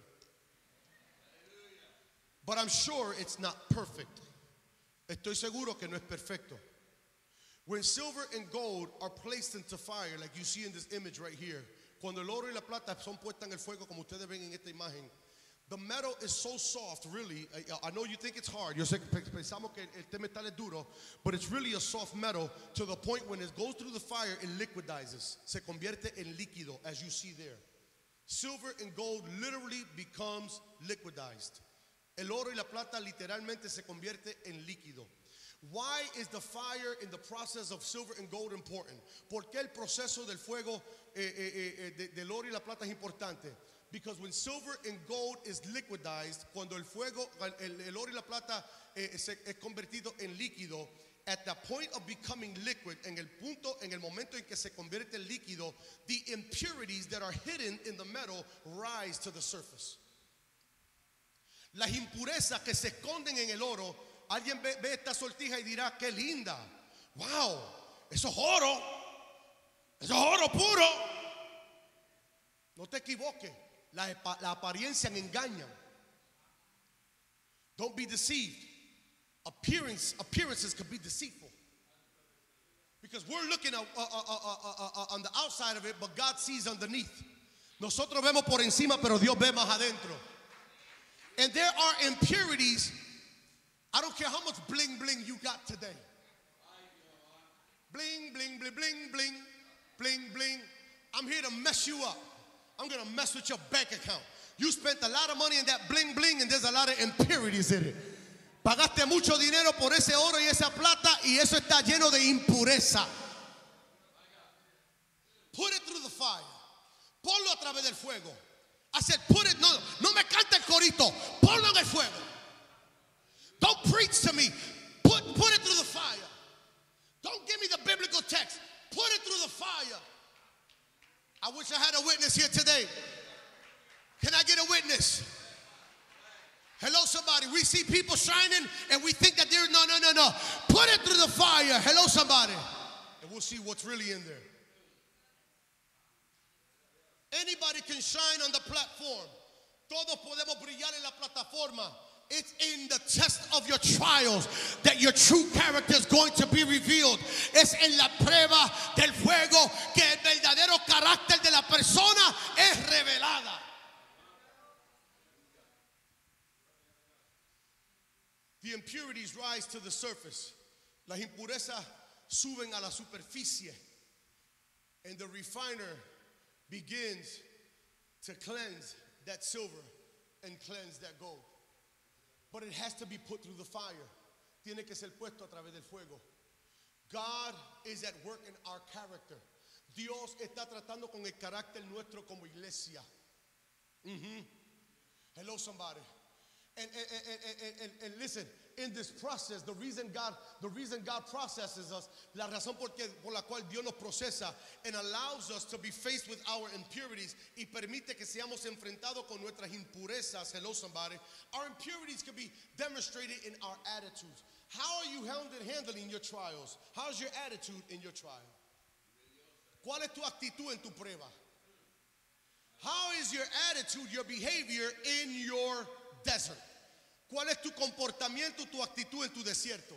S3: But I'm sure it's not perfect. Estoy seguro que no es perfecto. When silver and gold are placed into fire, like you see in this image right here, cuando el oro y la plata son puestas en el fuego, como ustedes ven en esta imagen, The metal is so soft, really. I know you think it's hard. Yo sé que pensamos que el metal es duro, but it's really a soft metal to the point when it goes through the fire, it liquidizes. Se convierte en líquido, as you see there. Silver and gold literally becomes liquidized. El oro y la plata literalmente se convierte en líquido. Why is the fire in the process of silver and gold important? ¿Por qué el proceso del fuego del oro y la plata es importante? Because when silver and gold is liquidized, cuando el fuego, el oro y la plata es convertido en líquido, at the point of becoming liquid, en el momento en que se convierte en líquido, the impurities that are hidden in the metal rise to the surface. Las impurezas que se esconden en el oro, alguien ve esta sortija y dirá, qué linda. Wow, eso es oro puro. No te equivoques, la apariencia engaña. Don't be deceived. Appearances can be deceitful. Because we're looking on the outside of it, but God sees underneath. Nosotros vemos por encima, pero Dios ve más adentro. And there are impurities. I don't care how much bling bling you got today. Bling, bling, bling, bling, bling, bling, bling. I'm here to mess you up. I'm going to mess with your bank account. You spent a lot of money in that bling bling and there's a lot of impurities in it. Pagaste mucho dinero por ese oro y esa plata y eso está lleno de impureza. Put it through the fire. Ponlo a través del fuego. I said, put it, no me cante el corito. Ponlo en el fuego. Don't preach to me. Put it through the fire. Don't give me the biblical text. Put it through the fire. I wish I had a witness here today. Can I get a witness? Hello, somebody. We see people shining and we think that there's no. Put it through the fire. Hello, somebody. And we'll see what's really in there. Anybody can shine on the platform. Todos podemos brillar en la plataforma. It's in the test of your trials that your true character is going to be revealed. Es en la prueba del fuego que el verdadero carácter de la persona es revelada. The impurities rise to the surface. Las impurezas suben a la superficie. And the refiner begins to cleanse that silver and cleanse that gold. But it has to be put through the fire. Tiene que ser puesto a través del fuego. God is at work in our character. Dios está tratando con el carácter nuestro como iglesia. Hello, somebody. And listen, in this process, the reason God processes us, la razón por la cual Dios nos procesa and allows us to be faced with our impurities y permite que seamos enfrentados con nuestras impurezas. Hello, somebody. Our impurities can be demonstrated in our attitudes. How are you handling your trials? How's your attitude in your trial? ¿Cuál es tu actitud en tu prueba? How is your attitude, your behavior in your desert? ¿Cuál es tu comportamiento, tu actitud en tu desierto?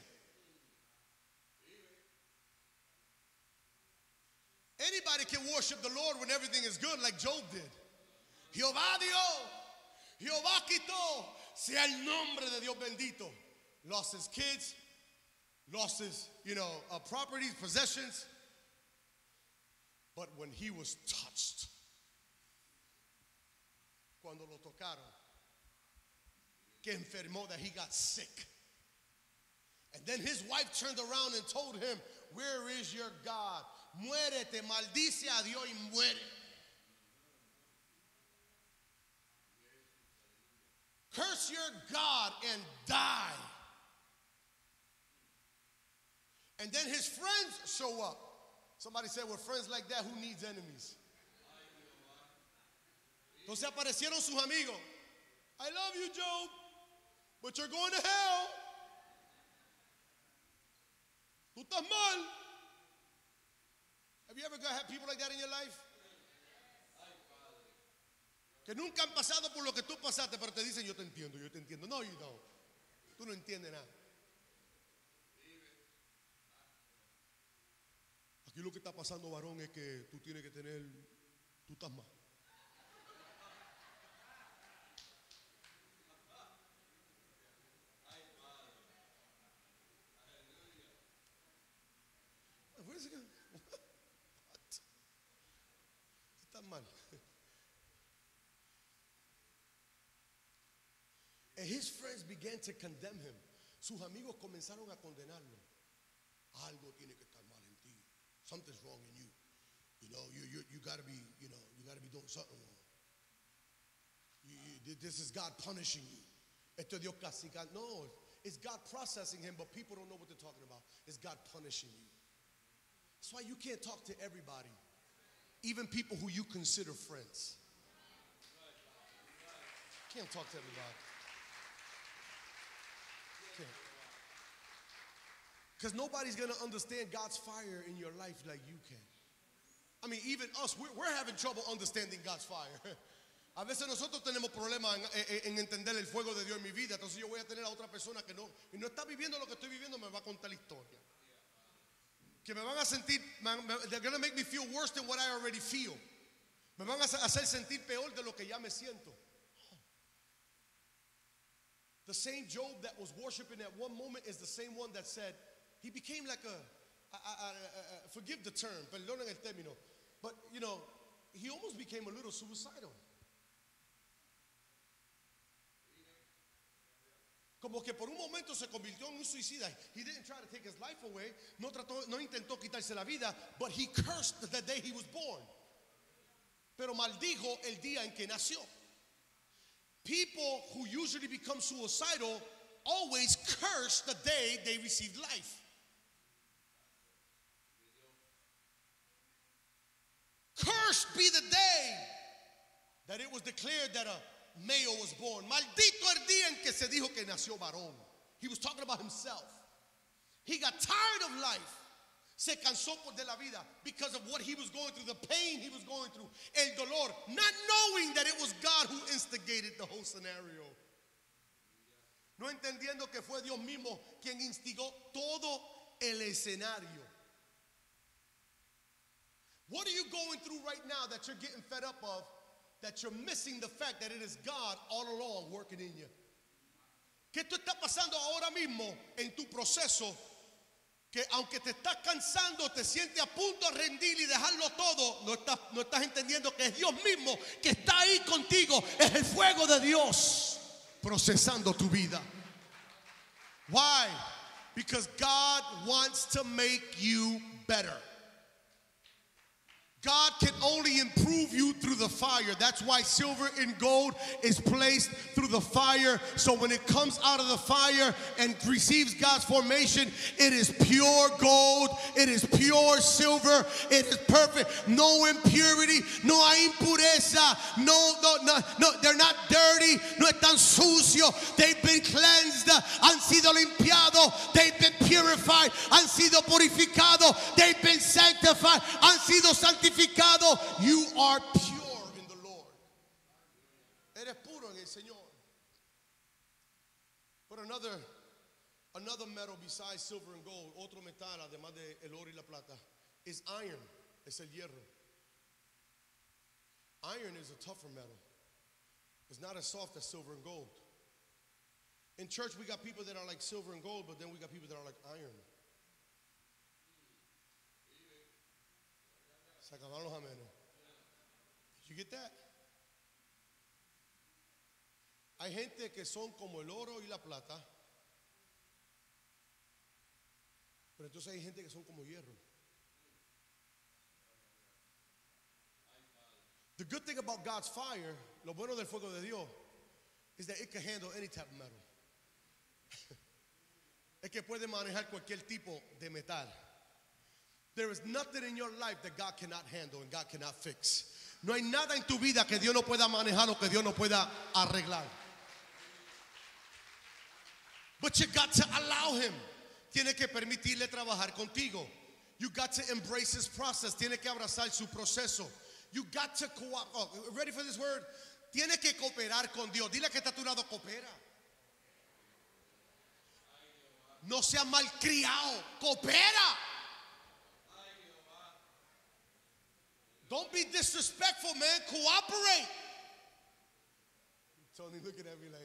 S3: Anybody can worship the Lord when everything is good, like Job did. Jehová dio, Jehová quitó, sea el nombre de Dios bendito. Lost his kids, lost his, properties, possessions. But when he was touched, cuando lo tocaron, que enfermó, that he got sick. And then his wife turned around and told him, where is your God? Muérete, maldice a Dios y muere. Curse your God and die. And then his friends show up. Somebody said, with friends like that, who needs enemies? Entonces aparecieron sus amigos. I love you, Job, but you're going to hell. Tú estás mal. Have you ever had people like that in your life? Que nunca han pasado por lo que tú pasaste, pero te dicen, yo te entiendo. No, you don't. Tú no entiendes nada. Aquí lo que está pasando, varón, es que tú tienes que tú estás mal. mal. And his friends began to condemn him. Sus amigos comenzaron a condenarlo. Algo tiene que estar mal en ti. Something's wrong in you. You know, you gotta be, you gotta be doing something wrong. This is God punishing you. Esto es Dios castigando. No, it's God processing him, but people don't know what they're talking about. It's God punishing you. That's why you can't talk to everybody, even people who you consider friends. Can't talk to everybody. Can't. Because nobody's going to understand God's fire in your life like you can. I mean, even us, we're having trouble understanding God's fire. A veces nosotros tenemos problemas en entender el fuego de Dios en mi vida. Entonces yo voy a tener a otra persona que no está viviendo lo que estoy viviendo, me va a contar la historia. Que me van a sentir, they're going to make me feel worse than what I already feel. Me van a hacer sentir peor de lo que ya me siento. The same Job that was worshiping at one moment is the same one that said, he became like forgive the term, perdonen el término, but he almost became a little suicidal. Como que por un momento se convirtió en un suicida. He didn't try to take his life away. No intentó quitarse la vida, but he cursed the day he was born. Pero maldijo el día en que nació. People who usually become suicidal always curse the day they receive life. Cursed be the day that it was declared that a male was born. Maldito el día en que se dijo que nació varón. He was talking about himself. He got tired of life. Se cansó de la vida because of what he was going through, the pain he was going through, el dolor, not knowing that it was God who instigated the whole scenario. No entendiendo que fue Dios mismo quien instigó todo el escenario. What are you going through right now that you're getting fed up of, that you're missing the fact that it is God all along working in you? ¿Qué tú estás pasando ahora mismo en tu proceso? Que aunque te estás cansando, te sientes a punto de rendir y dejarlo todo, no estás entendiendo que es Dios mismo que está ahí contigo. Es el fuego de Dios procesando tu vida. Why? Because God wants to make you better. God can only improve you through the fire. That's why silver and gold is placed through the fire. So when it comes out of the fire and receives God's formation, it is pure gold. It is pure silver. It is perfect. No impurity. No hay impureza. No, they're not dirty. No están sucios. They've been cleansed. Han sido limpiados. They've been purified. Han sido purificados. They've been sanctified. Han sido santificados. You are pure in the Lord. Eres puro en el Señor. But another metal besides silver and gold, otro metal además de el oro y la plata, is iron. Es el hierro. Iron is a tougher metal. It's not as soft as silver and gold. In church we got people that are like silver and gold, but then we got people that are like iron. Se acabaron los amenes. Did you get that? Hay gente que son como el oro y la plata, pero entonces hay gente que son como hierro. The good thing about God's fire, lo bueno del fuego de Dios, is that it can handle any type of metal. Es que puede manejar cualquier tipo de metal. There is nothing in your life that God cannot handle and God cannot fix. No hay nada en tu vida que Dios no pueda manejar o que Dios no pueda arreglar. But you got to allow him. Tiene que permitirle trabajar contigo. You got to embrace his process. Tiene que abrazar su proceso. You got to cooperate. Ready for this word? Tiene que cooperar con Dios. Dile que está a tu lado, coopera. No sea malcriado, coopera. Don't be disrespectful, man. Cooperate. Tony looking at me like,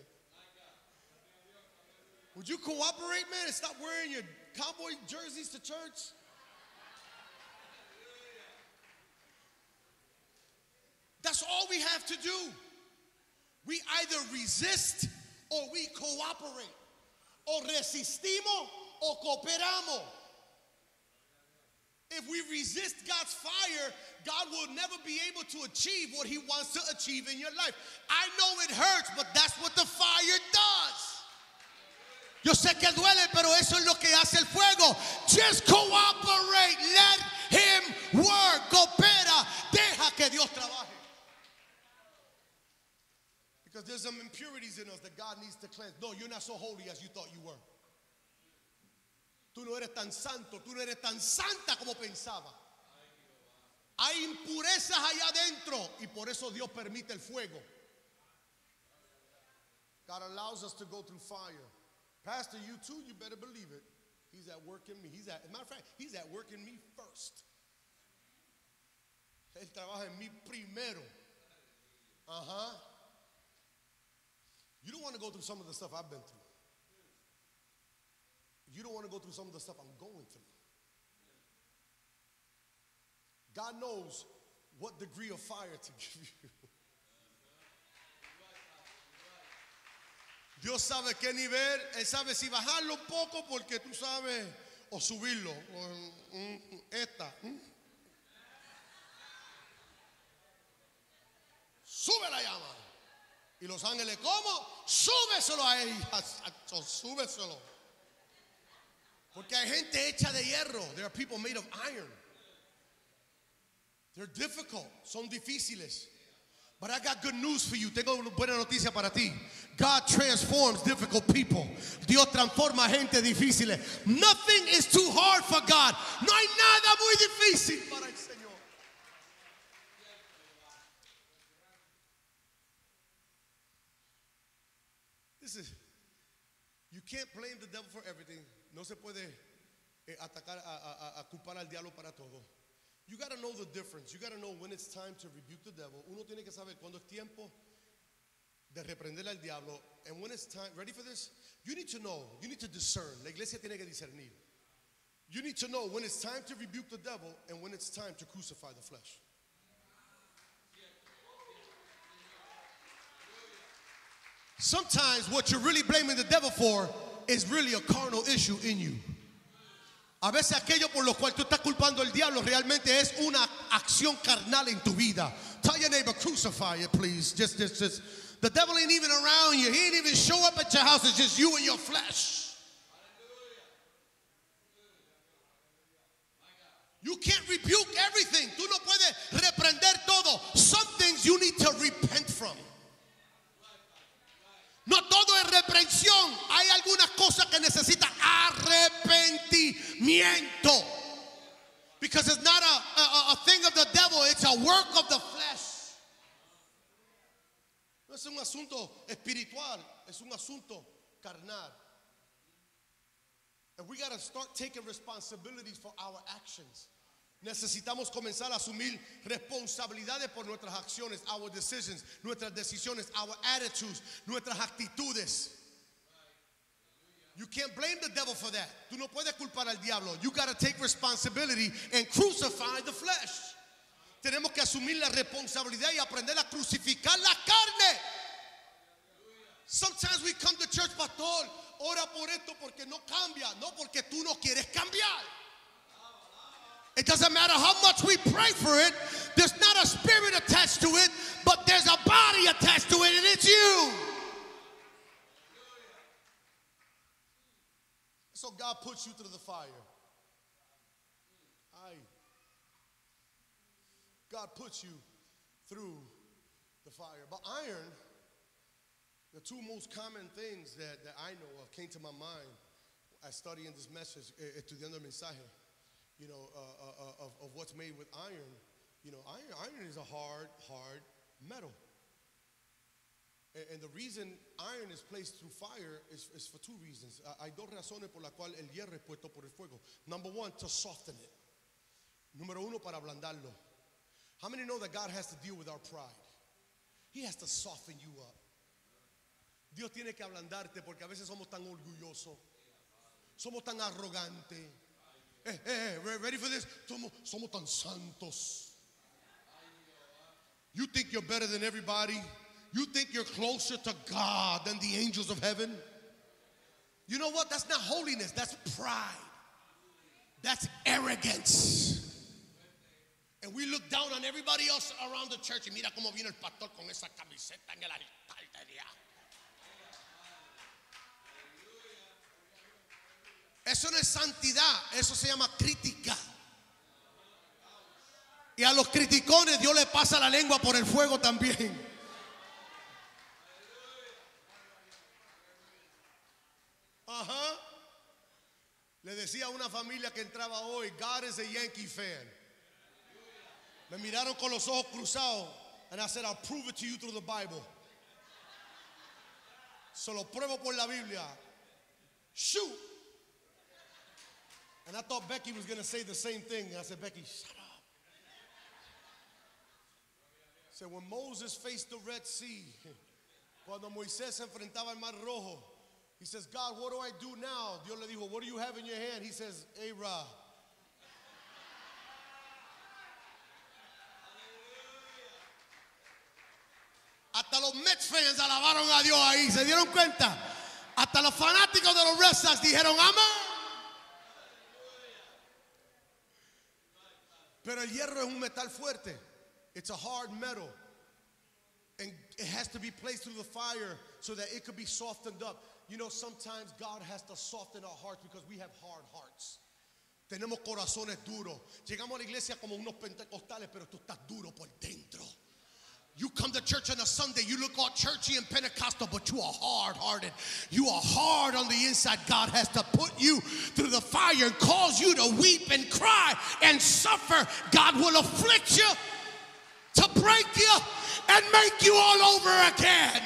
S3: would you cooperate, man, and stop wearing your cowboy jerseys to church? That's all we have to do. We either resist or we cooperate. O resistimos o cooperamos. If we resist God's fire, God will never be able to achieve what He wants to achieve in your life. I know it hurts, but that's what the fire does. Yo sé que duele, pero eso es lo que hace el fuego. Just cooperate. Let Him work. Coopera. Deja que Dios trabaje. Because there's some impurities in us that God needs to cleanse. No, you're not so holy as you thought you were. Tú no eres tan santo, tú no eres tan santa como pensaba. Hay impurezas allá adentro y por eso Dios permite el fuego. God allows us to go through fire. Pastor, you too, you better believe it. He's at work in me. As a matter of fact, He's at work in me first. Él trabaja en mí primero. You don't want to go through some of the stuff I've been through. You don't want to go through some of the stuff I'm going through. God knows what degree of fire to give you. Dios sabe qué nivel, Él sabe si bajarlo un poco porque tú sabes, o subirlo. Sube la llama. Y los ángeles, ¿cómo? Súbeselo a ellas. Súbeselo. Porque hay gente hecha de hierro. There are people made of iron. They're difficult. Son difíciles. But I got good news for you. Tengo una buena noticia para ti. God transforms difficult people. Dios transforma gente difícil. Nothing is too hard for God. No hay nada muy difícil para el Señor. Listen, you can't blame the devil for everything. No se puede atacar, a culpar al diablo para todo. You got to know the difference. You got to know when it's time to rebuke the devil. Uno tiene que saber cuando es tiempo de reprender al diablo. And when it's time, ready for this? You need to know, you need to discern. La iglesia tiene que discernir. You need to know when it's time to rebuke the devil and when it's time to crucify the flesh. Sometimes what you're really blaming the devil for is really a carnal issue in you. A veces aquello por lo cual tú estás culpando al diablo realmente es una acción carnal en tu vida. Tell your neighbor, crucify it, please. Just. The devil ain't even around you. He ain't even show up at your house. It's just you and your flesh. You can't rebuke everything. Tú no puedes reprender todo. Some things you need to repent from. No todo es reprensión. Hay algunas cosas que necesitan arrepentimiento. Because it's not a thing of the devil, it's a work of the flesh. No es un asunto espiritual, es un asunto carnal. And we got to start taking responsibilities for our actions. Necesitamos comenzar a asumir responsabilidades por nuestras acciones, our decisions, nuestras decisiones, our attitudes, nuestras actitudes. You can't blame the devil for that. Tú no puedes culpar al diablo. You got to take responsibility and crucify the flesh. Tenemos que asumir la responsabilidad y aprender a crucificar la carne. Sometimes we come to church, pastor, ora por esto porque no cambia. No, porque tú no quieres cambiar. It doesn't matter how much we pray for it. There's not a spirit attached to it, but there's a body attached to it, and it's you. So God puts you through the fire. God puts you through the fire. But iron, the two most common things that I know of came to my mind as studying this message, estudiando el mensaje. You know, of what's made with iron. You know, iron is a hard metal. And the reason iron is placed through fire is for two reasons. Hay dos razones por las cuales el hierro es puesto por el fuego. Number one, to soften it. Número uno, para ablandarlo. How many know that God has to deal with our pride? He has to soften you up. Dios tiene que ablandarte porque a veces somos tan orgullosos. Somos tan arrogantes. Ready for this? Somos tan santos. You think you're better than everybody. You think you're closer to God than the angels of heaven. You know what? That's not holiness. That's pride. That's arrogance. And we look down on everybody else around the church. Y mira cómo viene el pastor con esa camiseta en el altar de Dios. Eso no es santidad. Eso se llama crítica. Y a los criticones Dios le pasa la lengua por el fuego también. Ajá. Le decía a una familia que entraba hoy, God is a Yankee fan. Me miraron con los ojos cruzados. And I said, I'll prove it to you through the Bible. Se lo pruebo por la Biblia. Shoot. And I thought Becky was going to say the same thing. And I said, Becky, shut up. So when Moses faced the Red Sea, cuando Moisés se enfrentaba al Mar Rojo, he says, God, what do I do now? Dios le dijo, what do you have in your hand? He says, A-Ra. Hasta los Mets fans alabaron a Dios ahí. ¿Se dieron cuenta? Hasta los fanáticos de los Red Sox dijeron, amén. Pero el hierro es un metal fuerte. It's a hard metal. And it has to be placed through the fire so that it could be softened up. You know, sometimes God has to soften our hearts because we have hard hearts. Tenemos corazones duros. Llegamos a la iglesia como unos pentecostales, pero tú estás duro por dentro. You come to church on a Sunday, you look all churchy and Pentecostal, but you are hard-hearted. You are hard on the inside. God has to put you through the fire and cause you to weep and cry and suffer. God will afflict you to break you and make you all over again.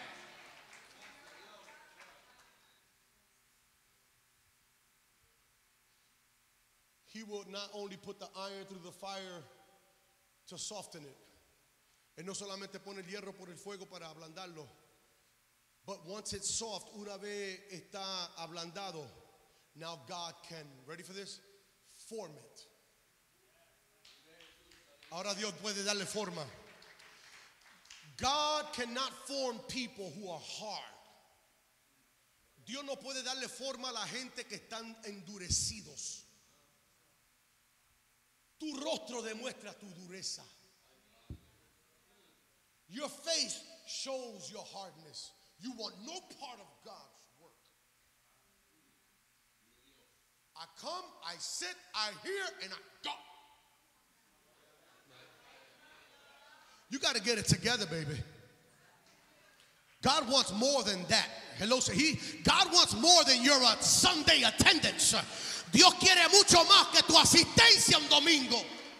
S3: He will not only put the iron through the fire to soften it. Él no solamente pone el hierro por el fuego para ablandarlo. But once it's soft, una vez está ablandado, now God can, ready for this? Form it. Ahora Dios puede darle forma. God cannot form people who are hard. Dios no puede darle forma a la gente que están endurecidos. Tu rostro demuestra tu dureza. Your face shows your hardness. You want no part of God's work. I come, I sit, I hear, and I go. You got to get it together, baby. God wants more than that. Hello, sir. God wants more than your Sunday attendance. Dios quiere mucho más que tu asistencia un domingo.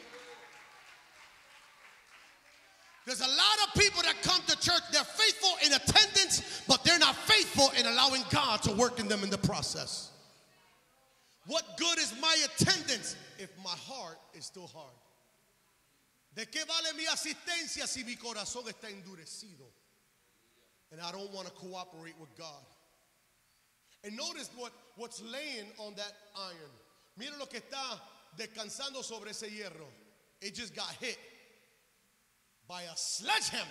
S3: There's a lot of people that come to church, they're faithful in attendance, but they're not faithful in allowing God to work in them in the process. What good is my attendance if my heart is still hard? ¿De qué vale mi asistencia si mi corazón está endurecido? And I don't want to cooperate with God. And notice what's laying on that iron. Mira lo que está descansando sobre ese hierro. It just got hit by a sledgehammer.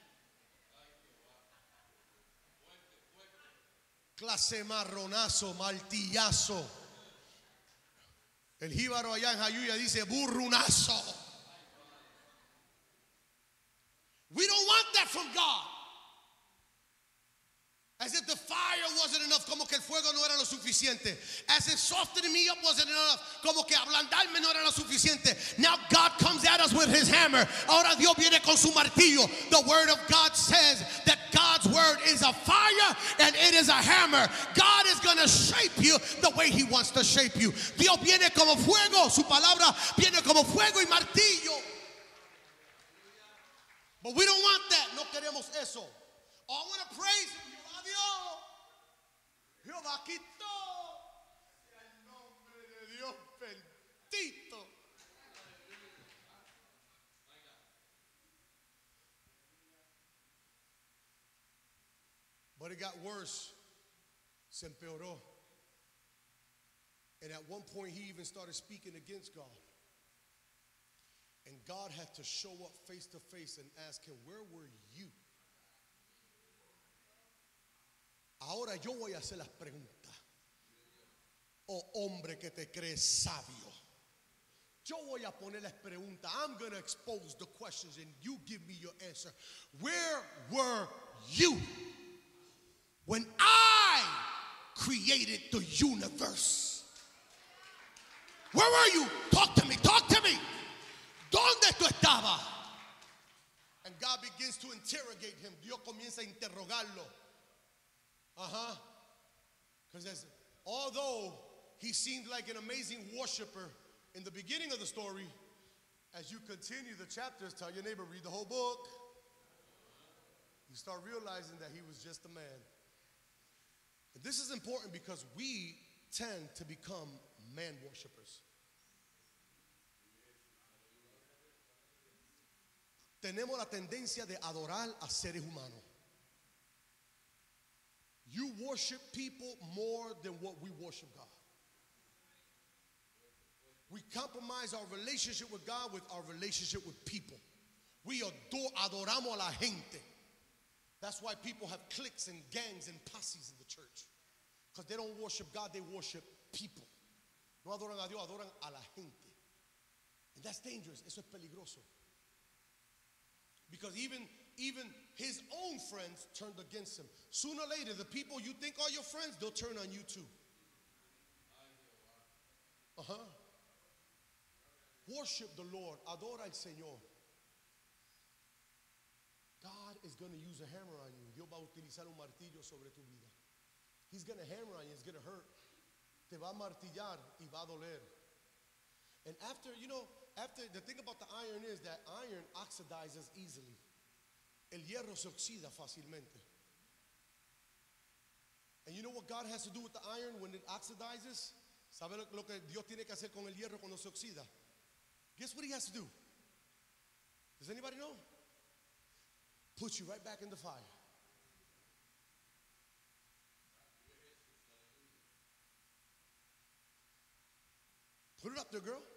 S3: Clase marronazo, martillazo. El jíbaro allá en Jayuya dice burrunazo. We don't want that from God. As if the fire wasn't enough, como que el fuego no era lo suficiente. As if softening me up wasn't enough, como que ablandarme no era lo suficiente. Now God comes at us with his hammer. Ahora Dios viene con su martillo. The word of God says that God's word is a fire and it is a hammer. God is going to shape you the way he wants to shape you. Dios viene como fuego, su palabra viene como fuego y martillo. But we don't want that. No queremos eso. Oh, I want to praise him. Jehová quitó. Sea el nombre de Dios bendito. But it got worse. Se empeoró. And at one point he even started speaking against God. And God had to show up face to face and ask him, where were you? Ahora yo voy a hacer las preguntas. Oh hombre que te crees sabio. Yo voy a poner las preguntas. I'm going to expose the questions and you give me your answer. Where were you when I created the universe? Where were you? Talk to me, talk to me. ¿Dónde tú estabas? And God begins to interrogate him. Dios comienza a interrogarlo. Because although he seemed like an amazing worshiper in the beginning of the story, as you continue the chapters, tell your neighbor, read the whole book. You start realizing that he was just a man. And this is important because we tend to become man worshipers. Tenemos la tendencia de adorar a seres humanos. You worship people more than what we worship God. We compromise our relationship with God with our relationship with people. We adoramos a la gente. That's why people have cliques and gangs and posses in the church. Because they don't worship God, they worship people. No adoran a Dios, adoran a la gente. And that's dangerous. Eso es peligroso. Because even his own friends turned against him. Sooner or later, the people you think are your friends, they'll turn on you too. Worship the Lord. Adora al Señor. God is going to use a hammer on you. Dios va a utilizar un martillo sobre tu vida. He's going to hammer on you. It's going to hurt. Te va a martillar y va a doler. And after the thing about the iron is that iron oxidizes easily. El hierro se oxida fácilmente. And you know what God has to do with the iron when it oxidizes? ¿Sabe lo que Dios tiene que hacer con el hierro cuando se oxida? Guess what he has to do? Does anybody know? Put you right back in the fire. Put it up there, girl.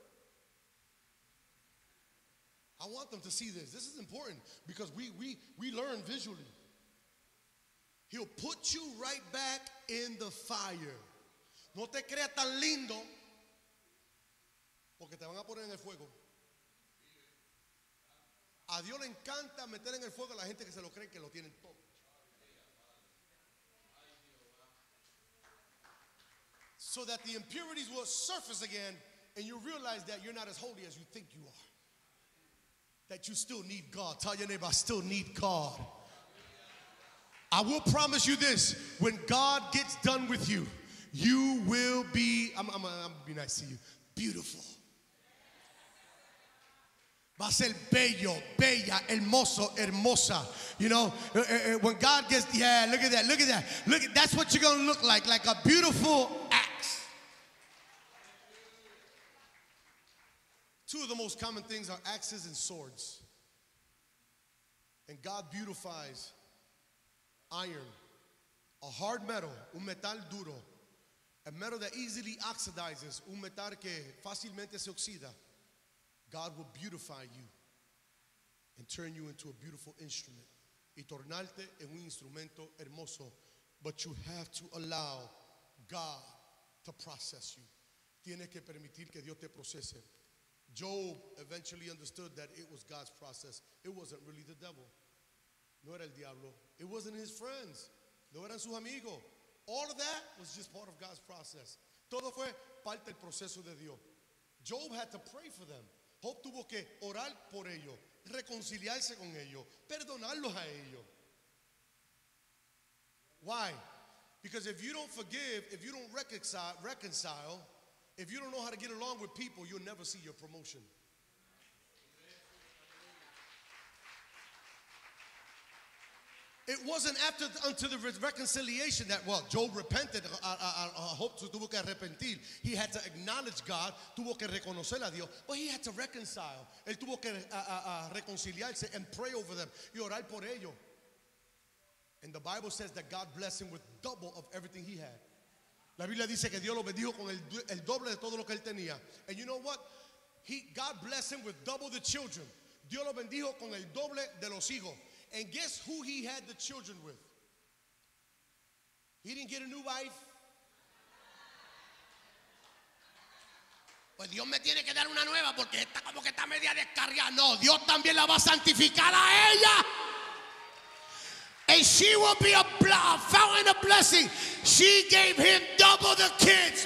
S3: I want them to see this. This is important because we learn visually. He'll put you right back in the fire. No te creas tan lindo porque te van a poner en el fuego. A Dios le encanta meter en el fuego a la gente que se lo cree que lo tienen todo. So that the impurities will surface again and you realize that you're not as holy as you think you are. That you still need God. Tell your neighbor, I still need God. I will promise you this. When God gets done with you, you will be, I'm gonna be nice to you, beautiful. Va a ser bello, bella, hermoso, hermosa. You know, when God gets, yeah, look at that, look at that. That's what you're gonna look like a beautiful axe. Two of the most common things are axes and swords. And God beautifies iron, a hard metal, un metal duro, a metal that easily oxidizes, un metal que fácilmente se oxida. God will beautify you and turn you into a beautiful instrument. Y tornarte en un instrumento hermoso. But you have to allow God to process you. Tienes que permitir que Dios te procese. Job eventually understood that it was God's process. It wasn't really the devil. No era el diablo. It wasn't his friends. No eran sus amigos. All of that was just part of God's process. Todo fue parte del proceso de Dios. Job had to pray for them. Job tuvo que orar por ellos, reconciliarse con ellos, perdonarlos a ellos. Why? Because if you don't forgive, if you don't reconcile, if you don't know how to get along with people, you'll never see your promotion. It wasn't until the reconciliation that, well, Job repented. Job tuvo que arrepentir. He had to acknowledge God, tuvo que reconocer a Dios, but he had to reconcile. Él tuvo que reconciliarse and pray over them y orar por ellos. And the Bible says that God blessed him with double of everything he had. La Biblia dice que Dios lo bendijo con el doble de todo lo que él tenía. And you know what? God blessed him with double the children. Dios lo bendijo con el doble de los hijos. And guess who he had the children with? He didn't get a new wife. Pues Dios me tiene que dar una nueva porque esta como que está media descargada. No, Dios también la va a santificar a ella. And she will be a fountain of blessing. She gave him double the kids.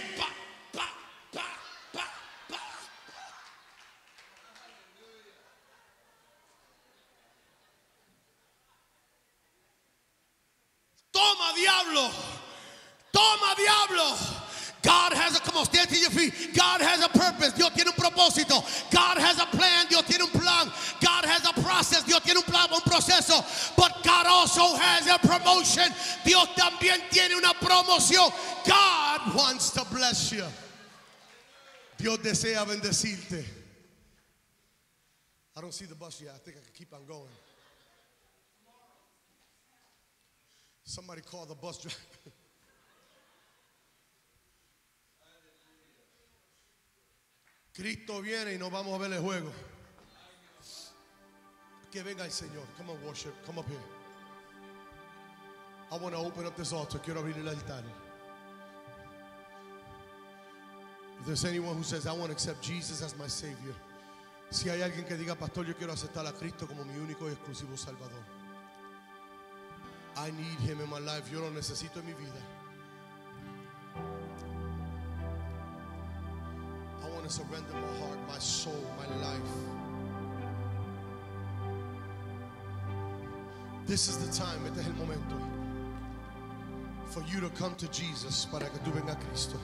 S3: Toma, diablo. Toma, diablo. God has a, come on, stand to your feet. God has a purpose. Dios tiene un propósito. God has a plan. Dios tiene un plan. God has a process. Dios tiene un plan, un proceso. But God also has a promotion. Dios también tiene una promoción. God wants to bless you. Dios desea bendecirte. I don't see the bus yet. I think I can keep on going. Somebody call the bus driver. Cristo viene y nos vamos a ver el juego. Que venga el Señor. Come on, worship. Come up here. I want to open up this altar. Quiero abrir el altar. If there's anyone who says, I want to accept Jesus as my Savior. Si hay alguien que diga, Pastor, yo quiero aceptar a Cristo como mi único y exclusivo Salvador. I need Him in my life. Yo lo necesito en mi vida. I want to surrender my heart, my soul, my life. This is the time, este es el momento, for you to come to Jesus, para que tú vengas a Cristo.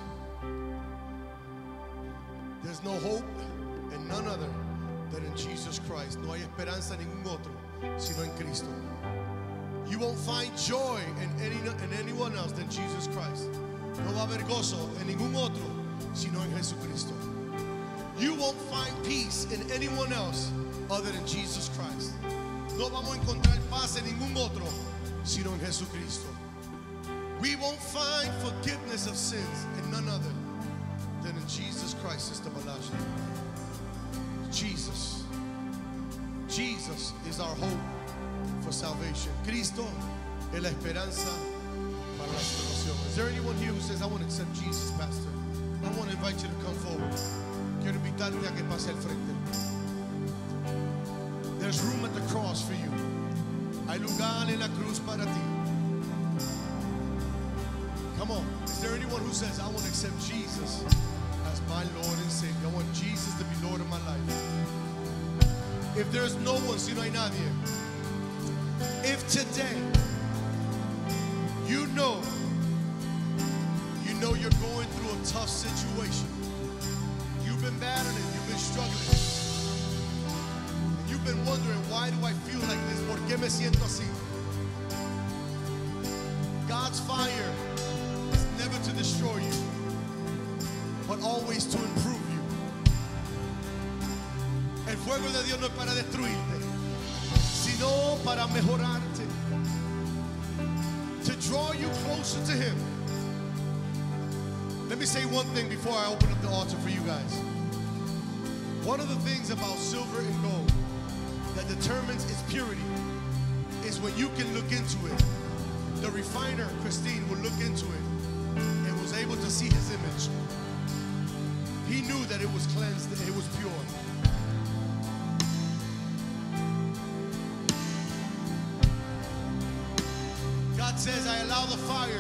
S3: There's no hope in none other than in Jesus Christ. No hay esperanza en ningún otro, sino en Cristo. You won't find joy in anyone else than Jesus Christ. No va a haber gozo en ningún otro, sino en Jesucristo. You won't find peace in anyone else other than Jesus Christ. No vamos a encontrar paz en ningún otro, sino en Jesucristo. We won't find forgiveness of sins in none other than in Jesus Christ, Sister Malachi. Jesus. Jesus is our hope for salvation. Cristo es la esperanza para la salvación. Is there anyone here who says, I want to accept Jesus, Pastor? I want to invite you to come forward. Quiero invitarte a que pase al frente. There's room at the cross for you. Hay lugar en la cruz para ti. Come on. Is there anyone who says, I want to accept Jesus as my Lord and Savior? I want Jesus to be Lord of my life. If there's no one, si no hay nadie. If today you know you're going through a tough situation, you've been battling, you've been struggling, and you've been wondering, why do I feel like this? ¿Por qué me siento así? God's fire is never to destroy you, but always to improve you. El fuego de Dios no es para destruirte, sino para mejorarte, to draw you closer to Him. Let me say one thing before I open up the altar for you guys. One of the things about silver and gold that determines its purity is when you can look into it. The refiner, Christine, would look into it and was able to see His image. He knew that it was cleansed, that it was pure. God says, I allow the fire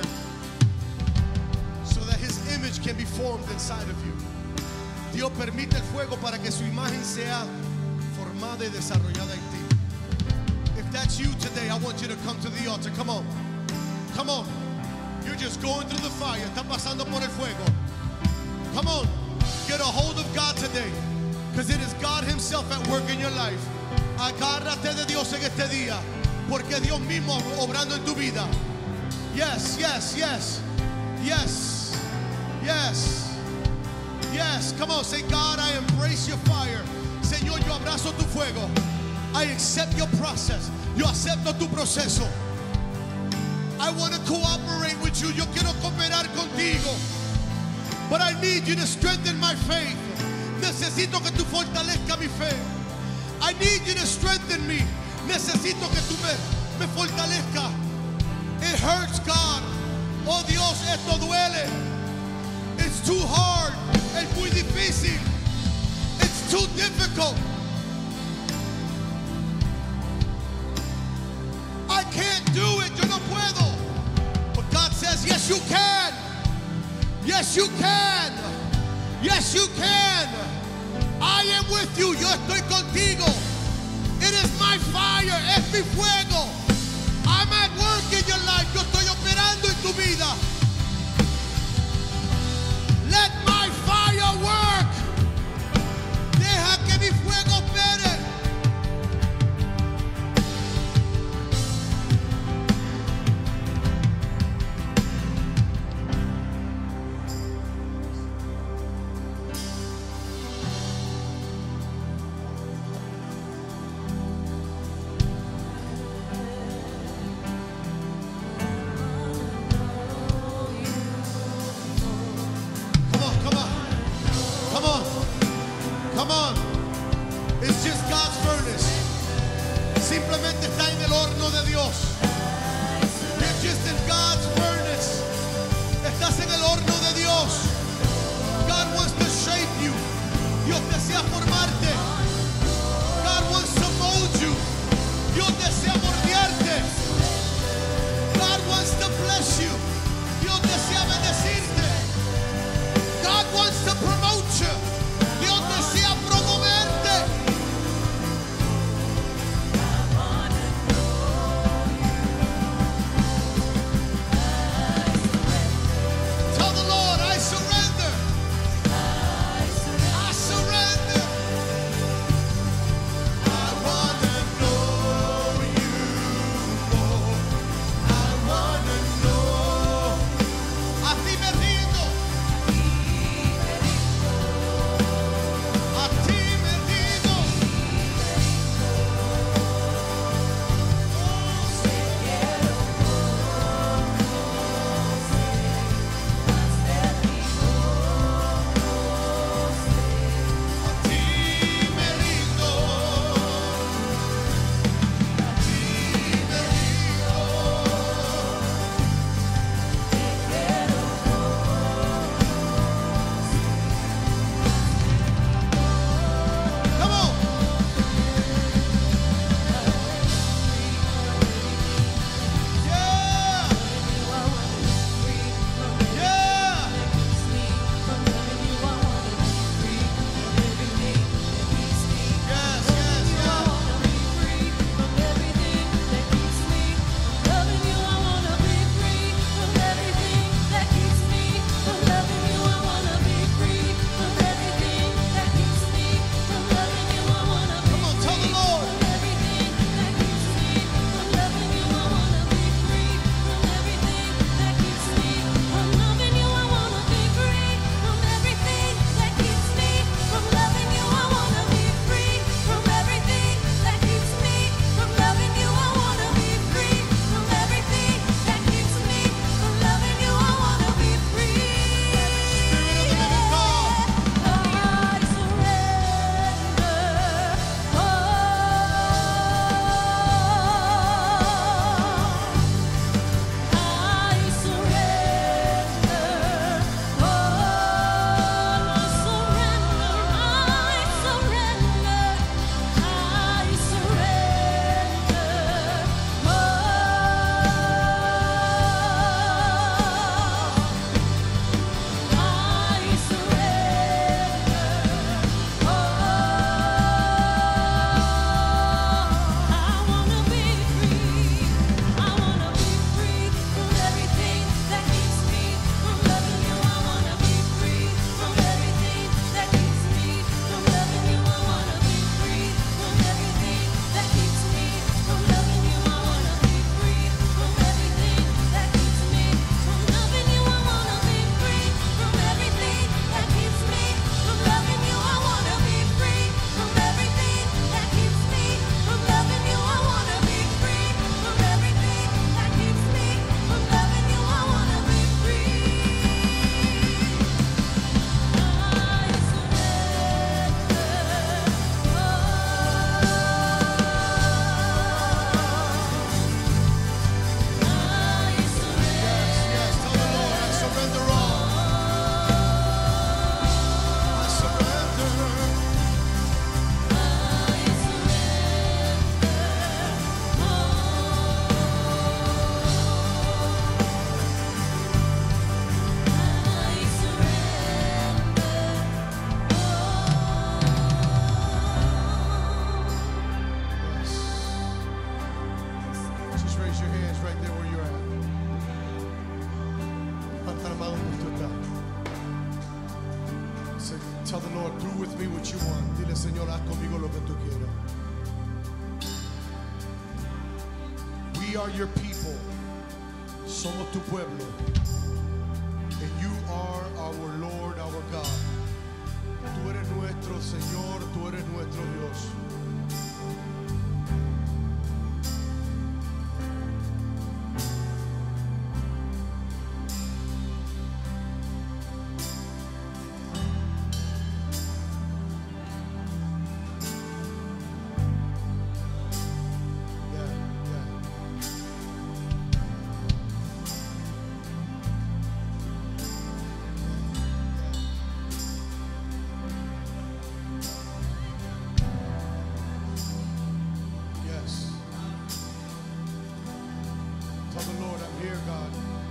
S3: so that His image can be formed inside of you. Dios permite el fuego para que su imagen sea formada y desarrollada en ti. If that's you today, I want you to come to the altar. Come on. Come on. You're just going through the fire. Está pasando por el fuego. Come on. Get a hold of God today, because it is God Himself at work in your life. Agárrate de Dios en este día, porque Dios mismo obrando en tu vida. Yes, yes, yes. Yes. Yes. Yes. Come on, say, God, I embrace your fire. Señor, yo abrazo tu fuego. I accept your process. Yo acepto tu proceso. I want to cooperate with you. Yo quiero cooperar contigo. But I need you to strengthen my faith. Necesito que tú fortalezca mi fe. I need you to strengthen me. Necesito que tú me fortalezca. It hurts, God. Oh Dios, esto duele. It's too hard. Es muy difícil. It's too difficult. I can't do it. Yo no puedo. But God says, yes, you can. Yes, you can. Yes, you can. I am with you. Yo estoy contigo. It is my fire. Es mi fuego. I'm at work in your life. Yo estoy operando en tu vida. Let my fire work. Deja que mi fuego opere. Come on. It's just God's furnace. Simplemente está en el horno de Dios. You're just in God's furnace. Estás en el horno de Dios. God wants to shape you. Dios desea formarte. God wants to mold you. Dios desea moldearte. God wants to bless you. Dios desea bendecirte. God wants to promote you. Dios desea promoverte. Tell the Lord, I surrender. I surrender. Raise your hands right there where you're at. Levanta la mano donde tú estás. Say, tell the Lord, do with me what you want. Dile, Señor, haz conmigo lo que tú quieras. We are your people. Somos tu pueblo. And you are our Lord, our God. Tú eres nuestro Señor, tú eres nuestro Dios. Tell the Lord, I'm here, God.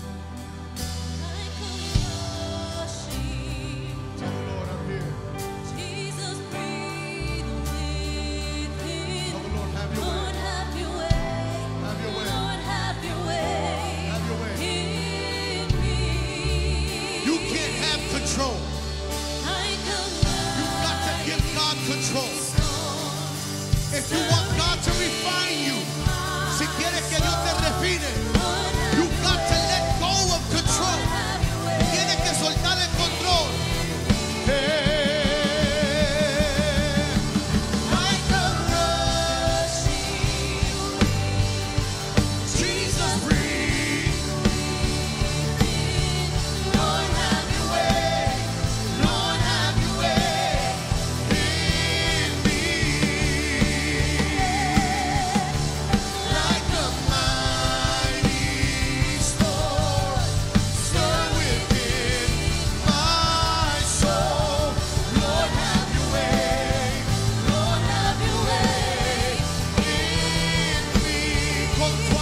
S3: Tell the Lord, I'm here.
S2: Jesus, breathe within.
S3: Tell the Lord, have your way.
S2: Lord, have your way.
S3: Have your way.
S2: Lord, have your way.
S3: Have your way.
S2: In me.
S3: You can't have control. You've got to give God control. If you want God to refine you, si quieres que Dios te refine, you've got to let go of control. Tienes que soltar el control. Like a rushing, Jesus breathe. Lord, have your way. Lord, have your way in me. Like a mighty storm, stir within my soul. Lord, have your way. Lord, have your way in me. Con tu